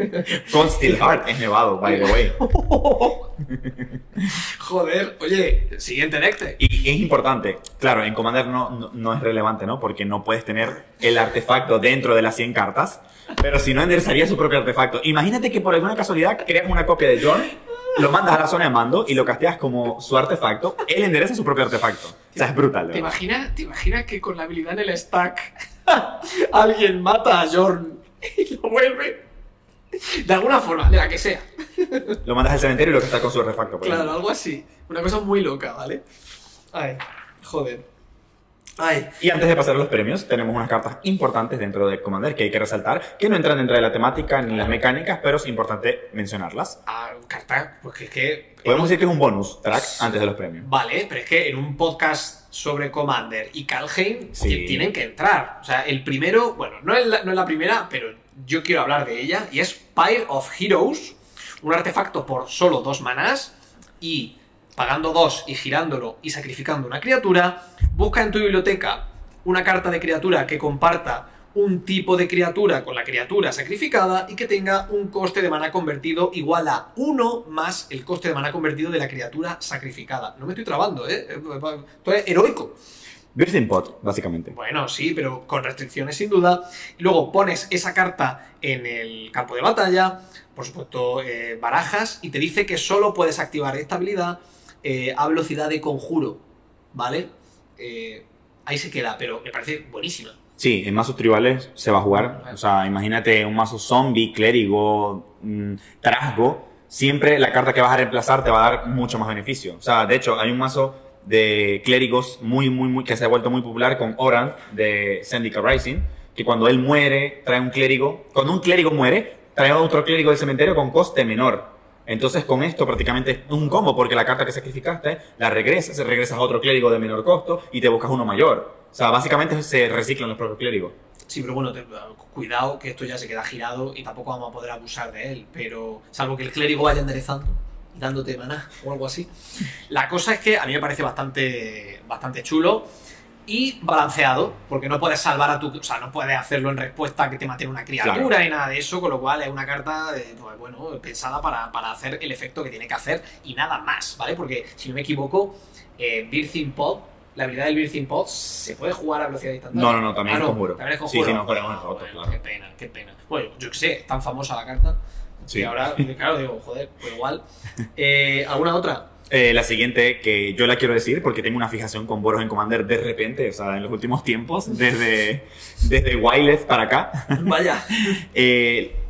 Con Steelheart es nevado, by the way. Joder, oye, siguiente deck. Y es importante, claro, en Commander no, no, no es relevante, ¿no? Porque no puedes tener el artefacto dentro de las cien cartas, pero si no enderezaría su propio artefacto. Imagínate que por alguna casualidad creas una copia de Jorn, lo mandas a la zona de mando y lo casteas como su artefacto, él endereza su propio artefacto. O sea, es brutal. ¿Te imaginas, ¿Te imaginas que con la habilidad en el stack alguien mata a Jorn y lo vuelve? De alguna forma, de la que sea. Lo mandas al cementerio y lo casteas con su artefacto. Claro, ejemplo. Algo así. Una cosa muy loca, ¿vale? Ay, joder. Ay. Y antes de pasar a los premios, tenemos unas cartas importantes dentro de Commander que hay que resaltar, que no entran dentro de la temática ni las mecánicas, pero es importante mencionarlas. Ah, cartas, porque es que... Podemos decir que es un bonus track sí. antes de los premios. Vale, pero es que en un podcast sobre Commander y Kaldheim sí. tienen que entrar. O sea, el primero, bueno, no es, la, no es la primera, pero yo quiero hablar de ella, y es Pyre of Heroes, un artefacto por solo dos manás, y... pagando dos y girándolo y sacrificando una criatura, busca en tu biblioteca una carta de criatura que comparta un tipo de criatura con la criatura sacrificada y que tenga un coste de mana convertido igual a uno más el coste de mana convertido de la criatura sacrificada. No me estoy trabando, ¿eh? Esto es heroico. Birthing Pot, básicamente. Bueno, sí, pero con restricciones sin duda. Y luego pones esa carta en el campo de batalla, por supuesto eh, barajas, y te dice que solo puedes activar esta habilidad Eh, a velocidad de conjuro, ¿vale? Eh, ahí se queda, pero me parece buenísima. Sí, en mazos tribales se va a jugar. O sea, imagínate un mazo zombie, clérigo, mmm, trasgo. Siempre la carta que vas a reemplazar te va a dar mucho más beneficio. O sea, de hecho, hay un mazo de clérigos muy, muy, muy, que se ha vuelto muy popular con Oran de Zendika Rising, que cuando él muere, trae un clérigo. Cuando un clérigo muere, trae otro clérigo del cementerio con coste menor. Entonces con esto prácticamente es un combo porque la carta que sacrificaste la regresas, regresas a otro clérigo de menor costo y te buscas uno mayor. O sea, básicamente se reciclan los propios clérigos. Sí, pero bueno, te, cuidado que esto ya se queda girado y tampoco vamos a poder abusar de él, pero salvo que el clérigo vaya enderezando y dándote maná o algo así. La cosa es que a mí me parece bastante, bastante chulo y balanceado, porque no puedes salvar a tu... O sea, no puedes hacerlo en respuesta a que te maten una criatura claro. y nada de eso, con lo cual es una carta, eh, pues, bueno, pensada para, para hacer el efecto que tiene que hacer y nada más, ¿vale? Porque, si no me equivoco, eh, Birthing Pod, la habilidad del Birthing Pod, ¿se puede jugar a velocidad instantánea? No, no, no, también ah, es no, conjuro. También es conjuro. Sí, sí, no, pero no, no, otro, bueno, claro. Qué pena, qué pena. Bueno, yo qué sé, es tan famosa la carta. Sí. Y ahora, claro, digo, joder, pues igual. Eh, ¿Alguna otra? Eh, la siguiente, que yo la quiero decir porque tengo una fijación con Boros en Commander de repente, o sea, en los últimos tiempos, desde, desde Wildeth para acá. Vaya. eh,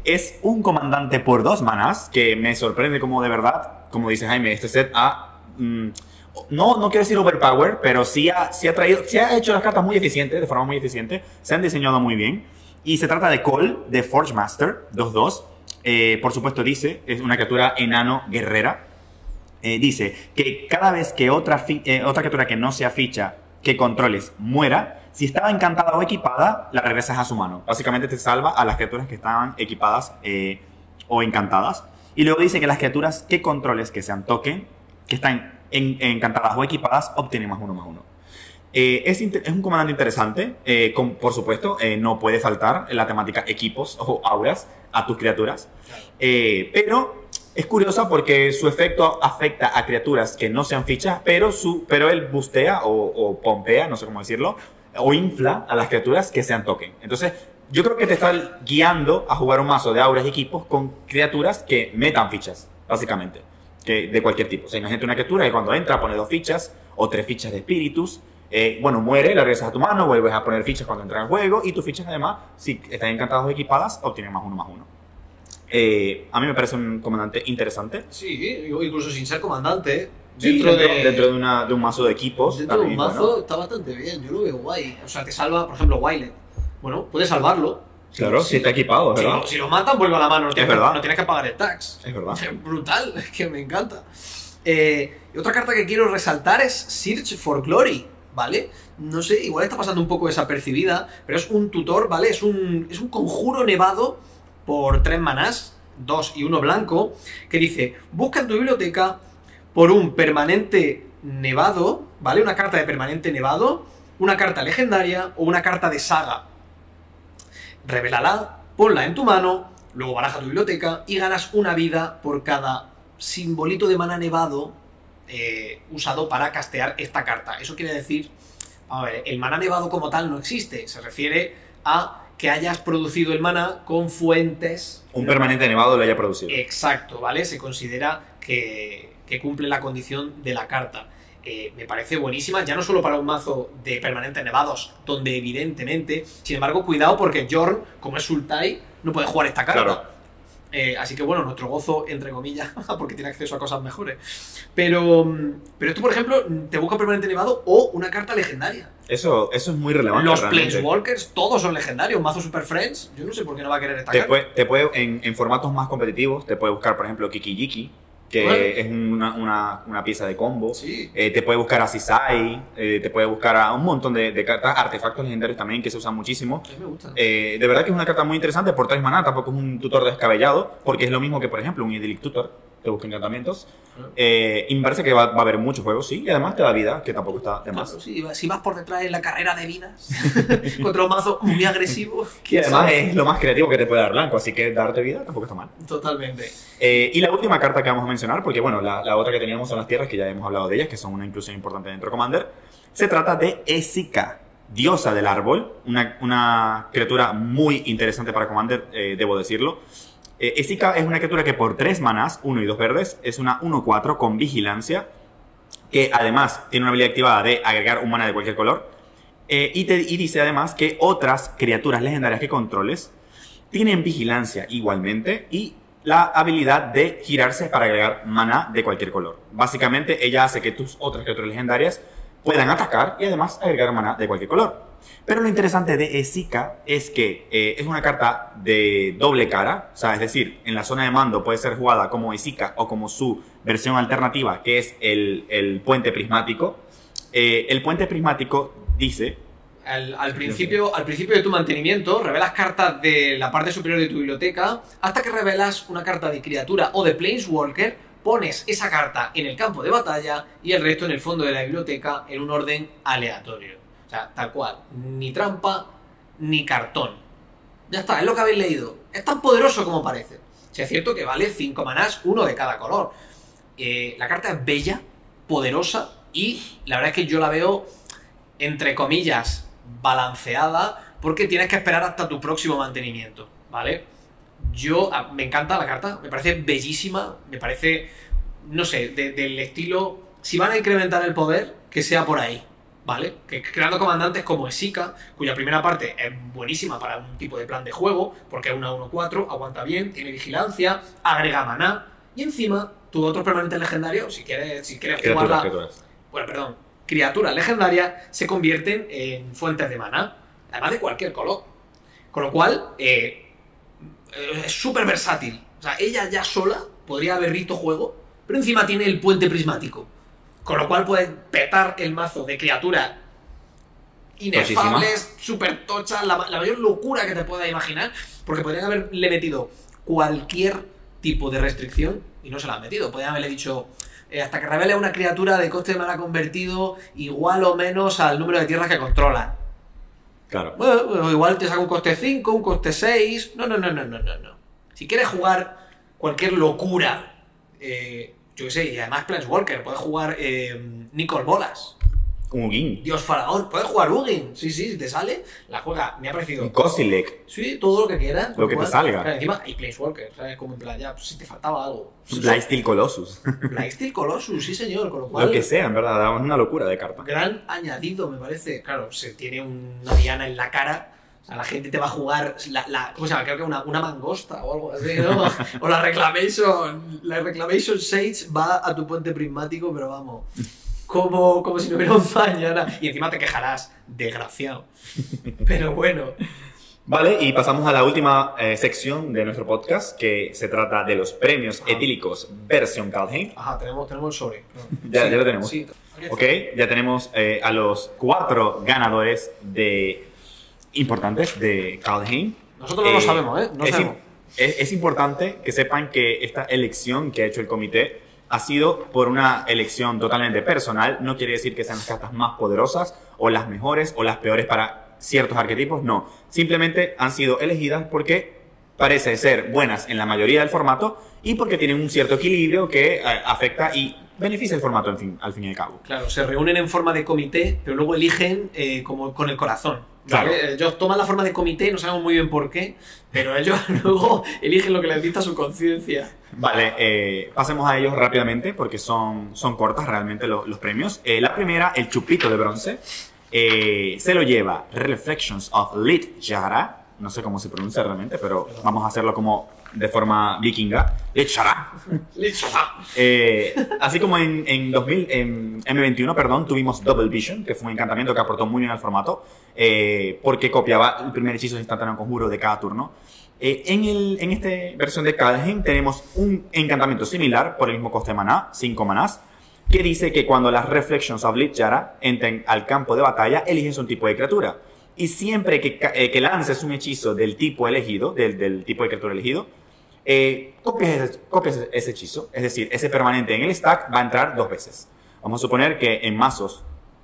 es un comandante por dos manas, que me sorprende como de verdad, como dice Jaime, este set ha... Mmm, no, no quiero decir overpower, pero sí ha, sí ha traído, sí ha hecho las cartas muy eficientes, de forma muy eficiente, se han diseñado muy bien. Y se trata de Cole, de Forge Master, dos dos. Eh, por supuesto dice, es una criatura enano guerrera. Eh, dice que cada vez que otra, eh, otra criatura que no sea ficha que controles muera, si estaba encantada o equipada, la regresas a su mano. Básicamente te salva a las criaturas que estaban equipadas eh, o encantadas. Y luego dice que las criaturas que controles que sean token, que están en, encantadas o equipadas, obtienen más uno más uno. Eh, es, es un comandante interesante, eh, con, por supuesto, eh, no puede faltar la temática equipos o auras a tus criaturas, eh, pero es curiosa porque su efecto afecta a criaturas que no sean fichas, pero, su, pero él bustea o, o pompea, no sé cómo decirlo, o infla a las criaturas que sean token. Entonces, yo creo que te está guiando a jugar un mazo de auras y equipos con criaturas que metan fichas, básicamente. Que de cualquier tipo. O sea, imagínate una criatura que cuando entra pone dos fichas o tres fichas de espíritus. Eh, bueno, muere, la regresas a tu mano, vuelves a poner fichas cuando entra en juego y tus fichas además, si están encantadas o equipadas, obtienen más uno más uno. Eh, a mí me parece un comandante interesante. Sí, incluso sin ser comandante. Sí, dentro, dentro, de, dentro de, una, de un mazo de equipos. Dentro también, de un mazo bueno. está bastante bien, yo lo veo guay. O sea, te salva, por ejemplo, Wailet. Bueno, puedes salvarlo. Claro, si está equipado, Si ¿verdad? lo, si lo matan, vuelve a la mano, no tienes, Es que, verdad. no tienes que pagar el tax. Es verdad. Es brutal, es que me encanta. Eh, y otra carta que quiero resaltar es Search for Glory, ¿vale? No sé, igual está pasando un poco desapercibida, pero es un tutor, ¿vale? Es un, es un conjuro nevado por tres manás, dos y uno blanco, que dice, busca en tu biblioteca por un permanente nevado, ¿vale? Una carta de permanente nevado, una carta legendaria o una carta de saga. Revélala, ponla en tu mano, luego baraja tu biblioteca y ganas una vida por cada simbolito de mana nevado eh, usado para castear esta carta. Eso quiere decir, a ver, el mana nevado como tal no existe, se refiere a que hayas producido el mana con fuentes... Un permanente nevado lo haya producido. Exacto, ¿vale? Se considera que, que cumple la condición de la carta. Eh, me parece buenísima, ya no solo para un mazo de permanentes nevados, donde evidentemente, sin embargo, cuidado porque Jorn, como es Sultai, no puede jugar esta carta. Claro. Eh, así que bueno, nuestro gozo, entre comillas, porque tiene acceso a cosas mejores. Pero, pero esto, por ejemplo, te busca permanente nevado o una carta legendaria. Eso, eso es muy relevante. Los realmente. Planeswalkers, todos son legendarios. Mazo Super Friends, yo no sé por qué no va a querer esta Te carta. puede, te puede en, en formatos más competitivos, te puede buscar, por ejemplo, Kiki Jiki, que Bueno. es una, una, una pieza de combo. Sí. Eh, te puede buscar a Sisai, eh, te puede buscar a un montón de, de cartas, artefactos legendarios también que se usan muchísimo. A mí me gusta. Eh, de verdad que es una carta muy interesante por tres maná, tampoco es un tutor descabellado, porque es lo mismo que, por ejemplo, un Idyllic Tutor, te busca encantamientos. Eh, y me parece que va, va a haber muchos juegos, sí, y además te da vida, que tampoco está de más. Claro, sí, si vas por detrás en la carrera de vidas contra un mazo muy agresivo. Y además es lo más creativo que te puede dar blanco, así que darte vida tampoco está mal. Totalmente. Eh, y la última carta que vamos a mencionar, porque bueno, la, la otra que teníamos son las tierras, que ya hemos hablado de ellas, que son una inclusión importante dentro de Commander. Se trata de Esika, diosa del árbol, una, una criatura muy interesante para Commander, eh, debo decirlo. Eh, Esika es una criatura que por tres manás, uno y dos verdes, es una uno cuatro con vigilancia, que además tiene una habilidad activada de agregar un mana de cualquier color. Eh, y, te, y dice además que otras criaturas legendarias que controles tienen vigilancia igualmente y la habilidad de girarse para agregar mana de cualquier color. Básicamente ella hace que tus otras criaturas legendarias puedan atacar y además agregar mana de cualquier color. Pero lo interesante de Esika es que eh, es una carta de doble cara, o sea, es decir, en la zona de mando puede ser jugada como Esika o como su versión alternativa, que es el, el puente prismático. Eh, el puente prismático dice... Al, al, principio, al principio de tu mantenimiento, revelas cartas de la parte superior de tu biblioteca, hasta que revelas una carta de criatura o de Planeswalker, pones esa carta en el campo de batalla y el resto en el fondo de la biblioteca en un orden aleatorio. O sea, tal cual, ni trampa, ni cartón. Ya está, es lo que habéis leído. Es tan poderoso como parece. Si es cierto que vale cinco manás, uno de cada color. Eh, la carta es bella, poderosa y la verdad es que yo la veo, entre comillas, balanceada, porque tienes que esperar hasta tu próximo mantenimiento, ¿vale? Yo, a, me encanta la carta, me parece bellísima, me parece, no sé, de, del estilo, si van a incrementar el poder, que sea por ahí, ¿vale? Que creando comandantes como Esika, cuya primera parte es buenísima para un tipo de plan de juego, porque es una uno cuatro, aguanta bien, tiene vigilancia, agrega maná, y encima, tu otro permanente legendario, si quieres, si quieres jugarla... Criaturas. Bueno, perdón, criaturas legendarias se convierten en fuentes de maná, además de cualquier color. Con lo cual, eh, es súper versátil. O sea, ella ya sola podría haber visto juego, pero encima tiene el puente prismático. Con lo cual puedes petar el mazo de criaturas inefables, súper tochas, la, la mayor locura que te puedas imaginar, porque podrían haberle metido cualquier tipo de restricción y no se la han metido. Podrían haberle dicho, eh, hasta que revele una criatura de coste de mana convertido igual o menos al número de tierras que controla. Claro. Bueno, igual te saca un coste cinco, un coste seis. No, no, no, no, no, no, no. Si quieres jugar cualquier locura, eh, yo qué sé, y además Planeswalker, puedes jugar eh, Nicol Bolas. Un Ugin. Dios Faraón, puedes jugar Ugin. Sí, sí, si te sale, la juega. Me ha parecido. Un Kozilek. Sí, todo lo que quieras. Lo que te salga. Claro, encima hay Planeswalker, ¿sabes? Como en plan, ya, pues si te faltaba algo. Blightsteel Colossus. Blightsteel Colossus, sí señor, con lo cual... Lo que sea, en verdad, damos una locura de carta. Gran añadido, me parece. Claro, se tiene una diana en la cara. O sea, la gente te va a jugar la, la ¿cómo se llama? Creo que una, una mangosta o algo así, ¿no? O la Reclamation. La Reclamation Sage va a tu puente prismático, pero vamos, como, como si no hubiera un mañana. Y encima te quejarás, desgraciado. Pero bueno. Vale, y pasamos a la última eh, sección de nuestro podcast, que se trata de los premios Ajá. etílicos versión Kaldheim. Ajá, tenemos, tenemos el sobre. Ya, Sí, ya lo tenemos. Sí. Ok, ya tenemos eh, a los cuatro ganadores de importantes de Kaldheim. Nosotros no Eh, lo sabemos, ¿eh? No es, sabemos. es, es importante que sepan que esta elección que ha hecho el comité ha sido por una elección totalmente personal. No quiere decir que sean las cartas más poderosas o las mejores o las peores para ciertos arquetipos, no. Simplemente han sido elegidas porque parece ser buenas en la mayoría del formato y porque tienen un cierto equilibrio que eh, afecta y beneficia el formato al fin, al fin y al cabo. Claro, se reúnen en forma de comité, pero luego eligen eh, como con el corazón. ¿Vale? Claro. Ellos toman la forma de comité, no sabemos muy bien por qué, pero ellos luego eligen lo que les dicta su conciencia. Vale, eh, pasemos a ellos rápidamente porque son, son cortas realmente los, los premios. Eh, la primera, el chupito de bronce, eh, se lo lleva Reflections of Lit Yara. No sé cómo se pronuncia realmente, pero vamos a hacerlo como de forma vikinga. Lit Yara. Eh, así como en, en, dos mil, en eme veintiuno, perdón, tuvimos Double Vision, que fue un encantamiento que aportó muy bien al formato, eh, porque copiaba el primer hechizo instantáneo conjuro de cada turno. Eh, en, el, en esta versión de Kaldheim tenemos un encantamiento similar por el mismo coste de maná, cinco manás, que dice que cuando las Reflections of Lit Yara entren al campo de batalla, eliges un tipo de criatura. Y siempre que, eh, que lances un hechizo del tipo elegido, del, del tipo de criatura elegido, eh, copias, ese, copias ese hechizo. Es decir, ese permanente en el stack va a entrar dos veces. Vamos a suponer que en mazos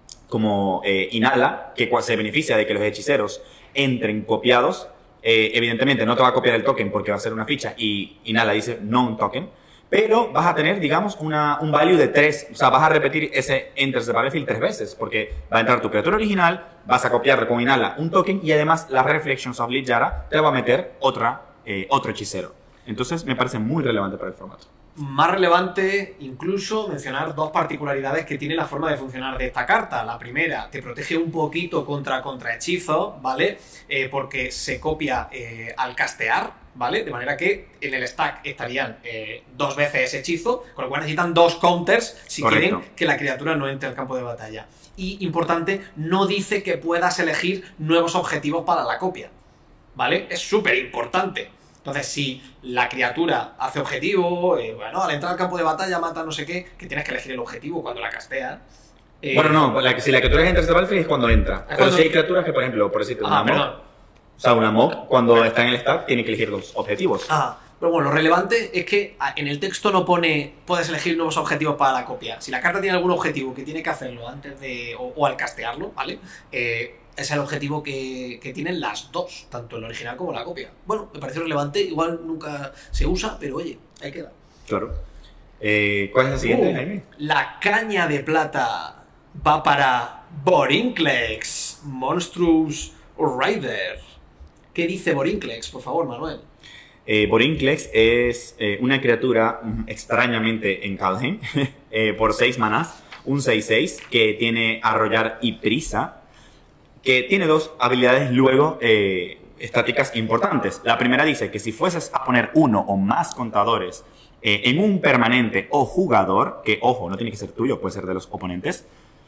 como eh, Inhala, que se beneficia de que los hechiceros entren copiados, eh, evidentemente no te va a copiar el token porque va a ser una ficha y Inhala dice non-token, pero vas a tener, digamos, una, un value de tres, o sea, vas a repetir ese Enters the Battlefield tres veces, porque va a entrar tu criatura original, vas a copiarle con Inhala un token y además la Reflections of Lit Yara te va a meter otra, eh, otro hechicero. Entonces me parece muy relevante para el formato. Más relevante incluso mencionar dos particularidades que tiene la forma de funcionar de esta carta. La primera, te protege un poquito contra contrahechizos, ¿vale? Eh, porque se copia eh, al castear, ¿vale? De manera que en el stack estarían eh, dos veces ese hechizo, con lo cual necesitan dos counters si Correcto. quieren que la criatura no entre al campo de batalla. Y, importante, no dice que puedas elegir nuevos objetivos para la copia, ¿vale? Es súper importante. Entonces, si la criatura hace objetivo, eh, bueno, al entrar al campo de batalla mata no sé qué, que tienes que elegir el objetivo cuando la casteas. Eh, Bueno, no, la, si la criatura entra de Battlefield es cuando entra. Es Pero cuando- si hay criaturas que, por ejemplo, por decirte, una Ah, Mog, perdón. o sea, una Mog, cuando está en el stack, tiene que elegir los objetivos. Ah, pero bueno, lo relevante es que ah, en el texto no pone puedes elegir nuevos objetivos para la copia. Si la carta tiene algún objetivo que tiene que hacerlo antes de. o, o al castearlo, ¿vale? Eh, es el objetivo que, que tienen las dos, tanto el original como la copia. Bueno, me pareció relevante, igual nunca se usa, pero oye, ahí queda. Claro. Eh, ¿Cuál es el siguiente, Uh, Jaime? La caña de plata va para Borinclex, Monstrous Rider. ¿Qué dice Borinclex, por favor, Manuel? Eh, Borinclex es eh, una criatura mm, extrañamente en Kaldheim eh, por seis manás. un seis seis que tiene arrollar y prisa, que tiene dos habilidades luego eh, estáticas importantes. La primera dice que si fueses a poner uno o más contadores eh, en un permanente o jugador, que ojo, no tiene que ser tuyo, puede ser de los oponentes,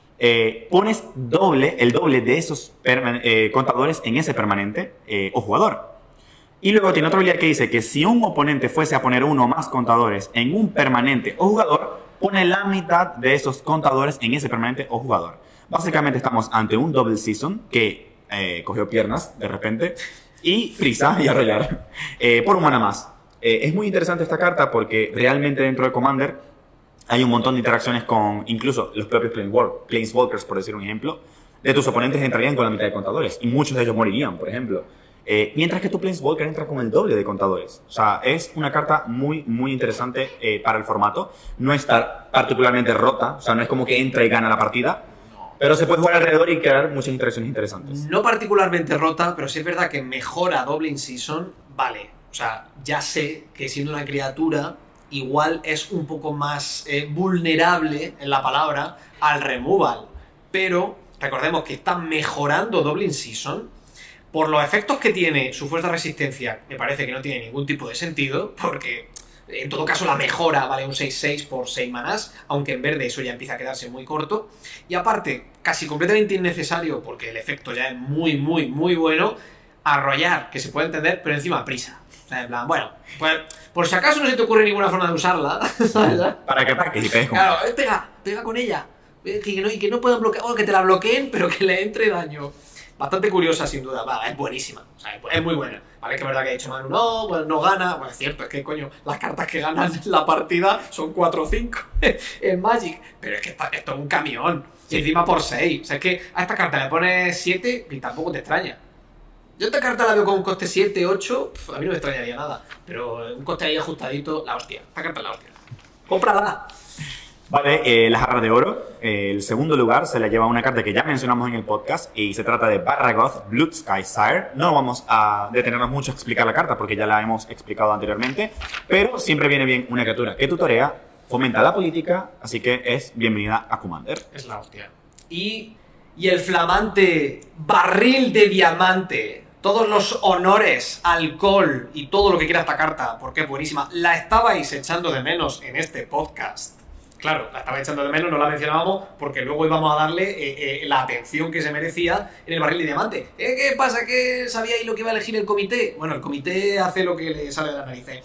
eh, pones doble, el doble de esos eh, contadores en ese permanente eh, o jugador. Y luego tiene otra habilidad que dice que si un oponente fuese a poner uno o más contadores en un permanente o jugador, pone la mitad de esos contadores en ese permanente o jugador. Básicamente estamos ante un Double Season que eh, cogió piernas de repente y prisa y arrollar eh, por un mana más. Eh, es muy interesante esta carta porque realmente dentro de Commander hay un montón de interacciones con incluso los propios Planeswalkers, por decir un ejemplo. De tus oponentes entrarían con la mitad de contadores y muchos de ellos morirían, por ejemplo. Eh, mientras que tu Planeswalker entra con el doble de contadores. O sea, es una carta muy, muy interesante eh, para el formato. No está particularmente rota, o sea, no es como que entra y gana la partida. Pero se puede jugar alrededor y crear muchas interacciones interesantes. No particularmente rota, pero sí es verdad que mejora Doubling Season, vale. O sea, ya sé que siendo una criatura, igual es un poco más eh, vulnerable, en la palabra, al removal. Pero recordemos que está mejorando Doubling Season. Por los efectos que tiene su fuerza de resistencia, me parece que no tiene ningún tipo de sentido, porque en todo caso la mejora vale un seis seis por seis manás, aunque en verde eso ya empieza a quedarse muy corto. Y aparte, casi completamente innecesario, porque el efecto ya es muy, muy, muy bueno, arrollar, que se puede entender, pero encima prisa. O sea, en plan, bueno, pues por si acaso no se te ocurre ninguna forma de usarla, ¿sabes? Para que ataques y pegues con... Claro, pega, pega con ella. Que, que no, y que no puedan bloquear, o que te la bloqueen, pero que le entre daño. Bastante curiosa, sin duda. Va, es buenísima. O sea, es muy buena. Vale, que es verdad que ha dicho Manu, no, pues no gana. Bueno, es cierto, es que, coño, las cartas que ganan la partida son cuatro o cinco en Magic. Pero es que esta, esto es un camión. Y encima por seis. O sea, es que a esta carta le pones siete y tampoco te extraña. Yo esta carta la veo con un coste siete, ocho. Pf, a mí no me extrañaría nada. Pero un coste ahí ajustadito, la hostia. Esta carta es la hostia. ¡Cómprala! Vale, eh, la jarra de oro. Eh, el segundo lugar se la lleva una carta que ya mencionamos en el podcast y se trata de Barragoth Blood Sky Sire. No vamos a detenernos mucho a explicar la carta porque ya la hemos explicado anteriormente, pero siempre viene bien una criatura que tutorea, fomenta la política, así que es bienvenida a Commander. Es la hostia. Y, y el flamante barril de diamante. Todos los honores, alcohol y todo lo que quiera esta carta, porque es buenísima. La estabais echando de menos en este podcast. Claro, la estaba echando de menos, no la mencionábamos, porque luego íbamos a darle eh, eh, la atención que se merecía en el barril de diamante. ¿Eh, ¿Qué pasa? ¿Que sabíais lo que iba a elegir el comité? Bueno, el comité hace lo que le sale de la nariz.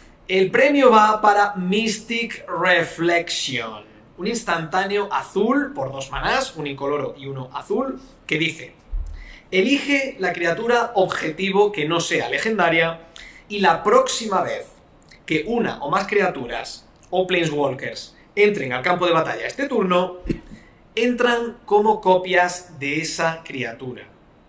El premio va para Mystic Reflection. Un instantáneo azul por dos manás, un incoloro y uno azul, que dice: elige la criatura objetivo que no sea legendaria y la próxima vez que una o más criaturas o Planeswalkers entren al campo de batalla este turno, entran como copias de esa criatura.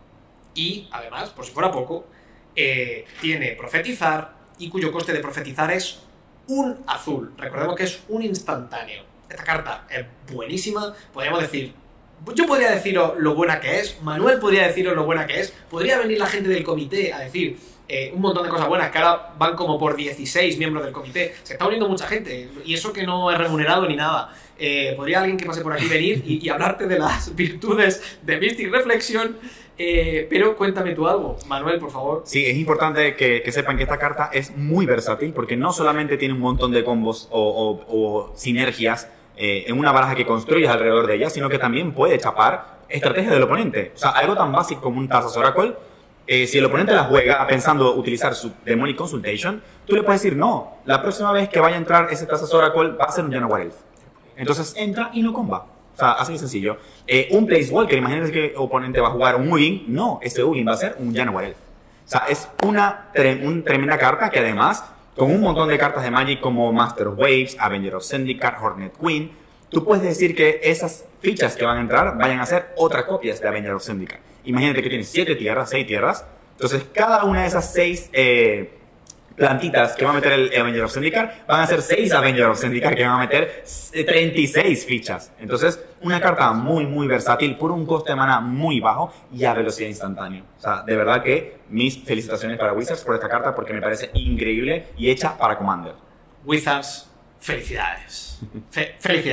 Y, además, por si fuera poco, eh, tiene profetizar, y cuyo coste de profetizar es un azul. Recordemos que es un instantáneo. Esta carta es buenísima, podríamos decir... Yo podría deciros lo buena que es, Manuel podría deciros lo buena que es, podría venir la gente del comité a decir eh, un montón de cosas buenas, que ahora van como por dieciséis miembros del comité. Se está uniendo mucha gente, y eso que no es remunerado ni nada. Eh, podría alguien que pase por aquí venir y, y hablarte de las virtudes de Mystic Reflection, eh, pero cuéntame tú algo, Manuel, por favor. Sí, es importante que, que sepan que esta carta es muy versátil, porque no solamente tiene un montón de combos o, o, o sinergias Eh, en una baraja que construyes alrededor de ella, sino que también puede chapar estrategias del oponente. O sea, algo tan básico como un Thassa's Oracle, eh, si el oponente la juega pensando utilizar su Demonic Consultation, tú le puedes decir, no, la próxima vez que vaya a entrar ese Thassa's Oracle va a ser un Jaguar Elf. Entonces entra y no comba. O sea, así de sencillo. Eh, un Planeswalker, imagínate que el oponente va a jugar un Ugin, no, ese Ugin va a ser un Jaguar Elf. O sea, es una, tre una tremenda carta que además, con un montón de cartas de Magic como Master of Waves, Avenger of Syndicate, Hornet Queen, tú puedes decir que esas fichas que van a entrar vayan a ser otras copias de Avenger of Syndicate. Imagínate que tienes siete tierras, seis tierras, entonces cada una de esas seis eh, plantitas que va a meter el Avenger of Syndicate van a ser seis Avenger of Syndicate que van a meter treinta y seis fichas. Entonces, una carta muy, muy versátil por un coste de mana muy bajo y a velocidad instantánea. O sea, de verdad que mis felicitaciones para Wizards por esta carta porque me parece increíble y hecha para Commander. Wizards, felicidades. Fe felicidades.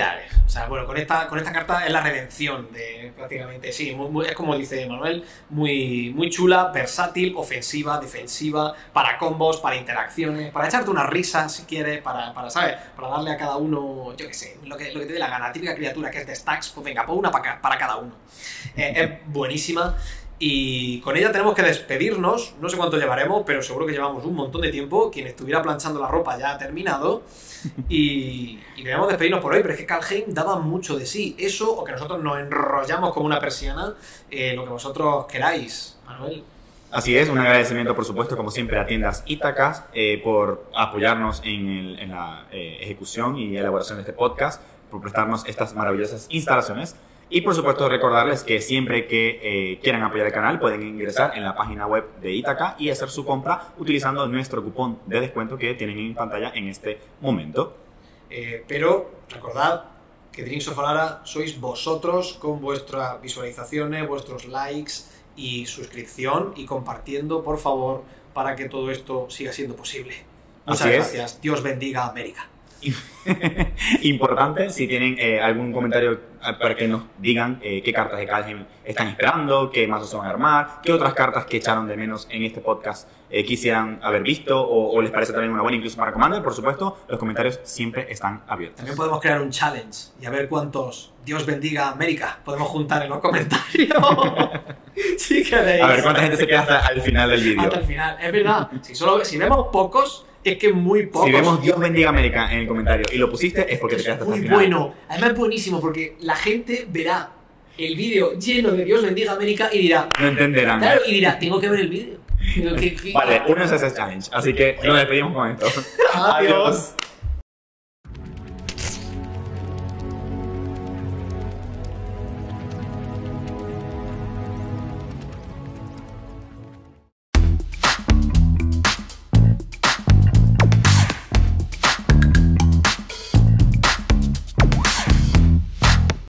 O sea, bueno, con esta, con esta carta es la redención de prácticamente, sí, muy, muy, es como dice Manuel, muy, muy chula, versátil, ofensiva, defensiva, para combos, para interacciones, para echarte una risa si quieres, para, para ¿sabes? Para darle a cada uno, yo qué sé, lo que, lo que te dé la gana. La típica criatura que es de stacks, pues venga, pon una para, para cada uno. Eh, es buenísima. Y con ella tenemos que despedirnos, no sé cuánto llevaremos, pero seguro que llevamos un montón de tiempo. Quien estuviera planchando la ropa ya ha terminado y, y debemos despedirnos por hoy, pero es que Kaldheim daba mucho de sí. Eso o que nosotros nos enrollamos como una persiana, eh, lo que vosotros queráis, Manuel. Así es, un agradecimiento por supuesto como siempre a Tiendas Ítacas eh, por apoyarnos en, el, en la eh, ejecución y elaboración de este podcast, por prestarnos estas maravillosas instalaciones. Y por supuesto recordarles que siempre que eh, quieran apoyar el canal pueden ingresar en la página web de Ítaca y hacer su compra utilizando nuestro cupón de descuento que tienen en pantalla en este momento. Eh, pero recordad que Drinks of Alara sois vosotros con vuestras visualizaciones, vuestros likes y suscripción y compartiendo, por favor, para que todo esto siga siendo posible. Muchas Así gracias. Es. Dios bendiga a América. Importante, si tienen eh, algún comentario para que nos digan eh, qué cartas de Kaldheim están esperando, qué mazos se van a armar, qué otras cartas que echaron de menos en este podcast eh, quisieran haber visto o, o les parece también una buena incluso para Commander, por supuesto, los comentarios siempre están abiertos. También podemos crear un challenge y a ver cuántos Dios bendiga a América podemos juntar en los comentarios. Si queréis. A ver cuánta gente se queda hasta el final del vídeo. Hasta el final, es verdad. Si, solo, si vemos pocos, es que muy pocos. Si vemos Dios bendiga América en el comentario y lo pusiste es porque te quedaste hasta el final. Muy bueno. Además es buenísimo porque la gente verá el vídeo lleno de Dios bendiga América y dirá... No entenderán. Claro, y dirá, tengo que ver el vídeo. Vale, uno es ese challenge. Así que nos despedimos con esto. Adiós.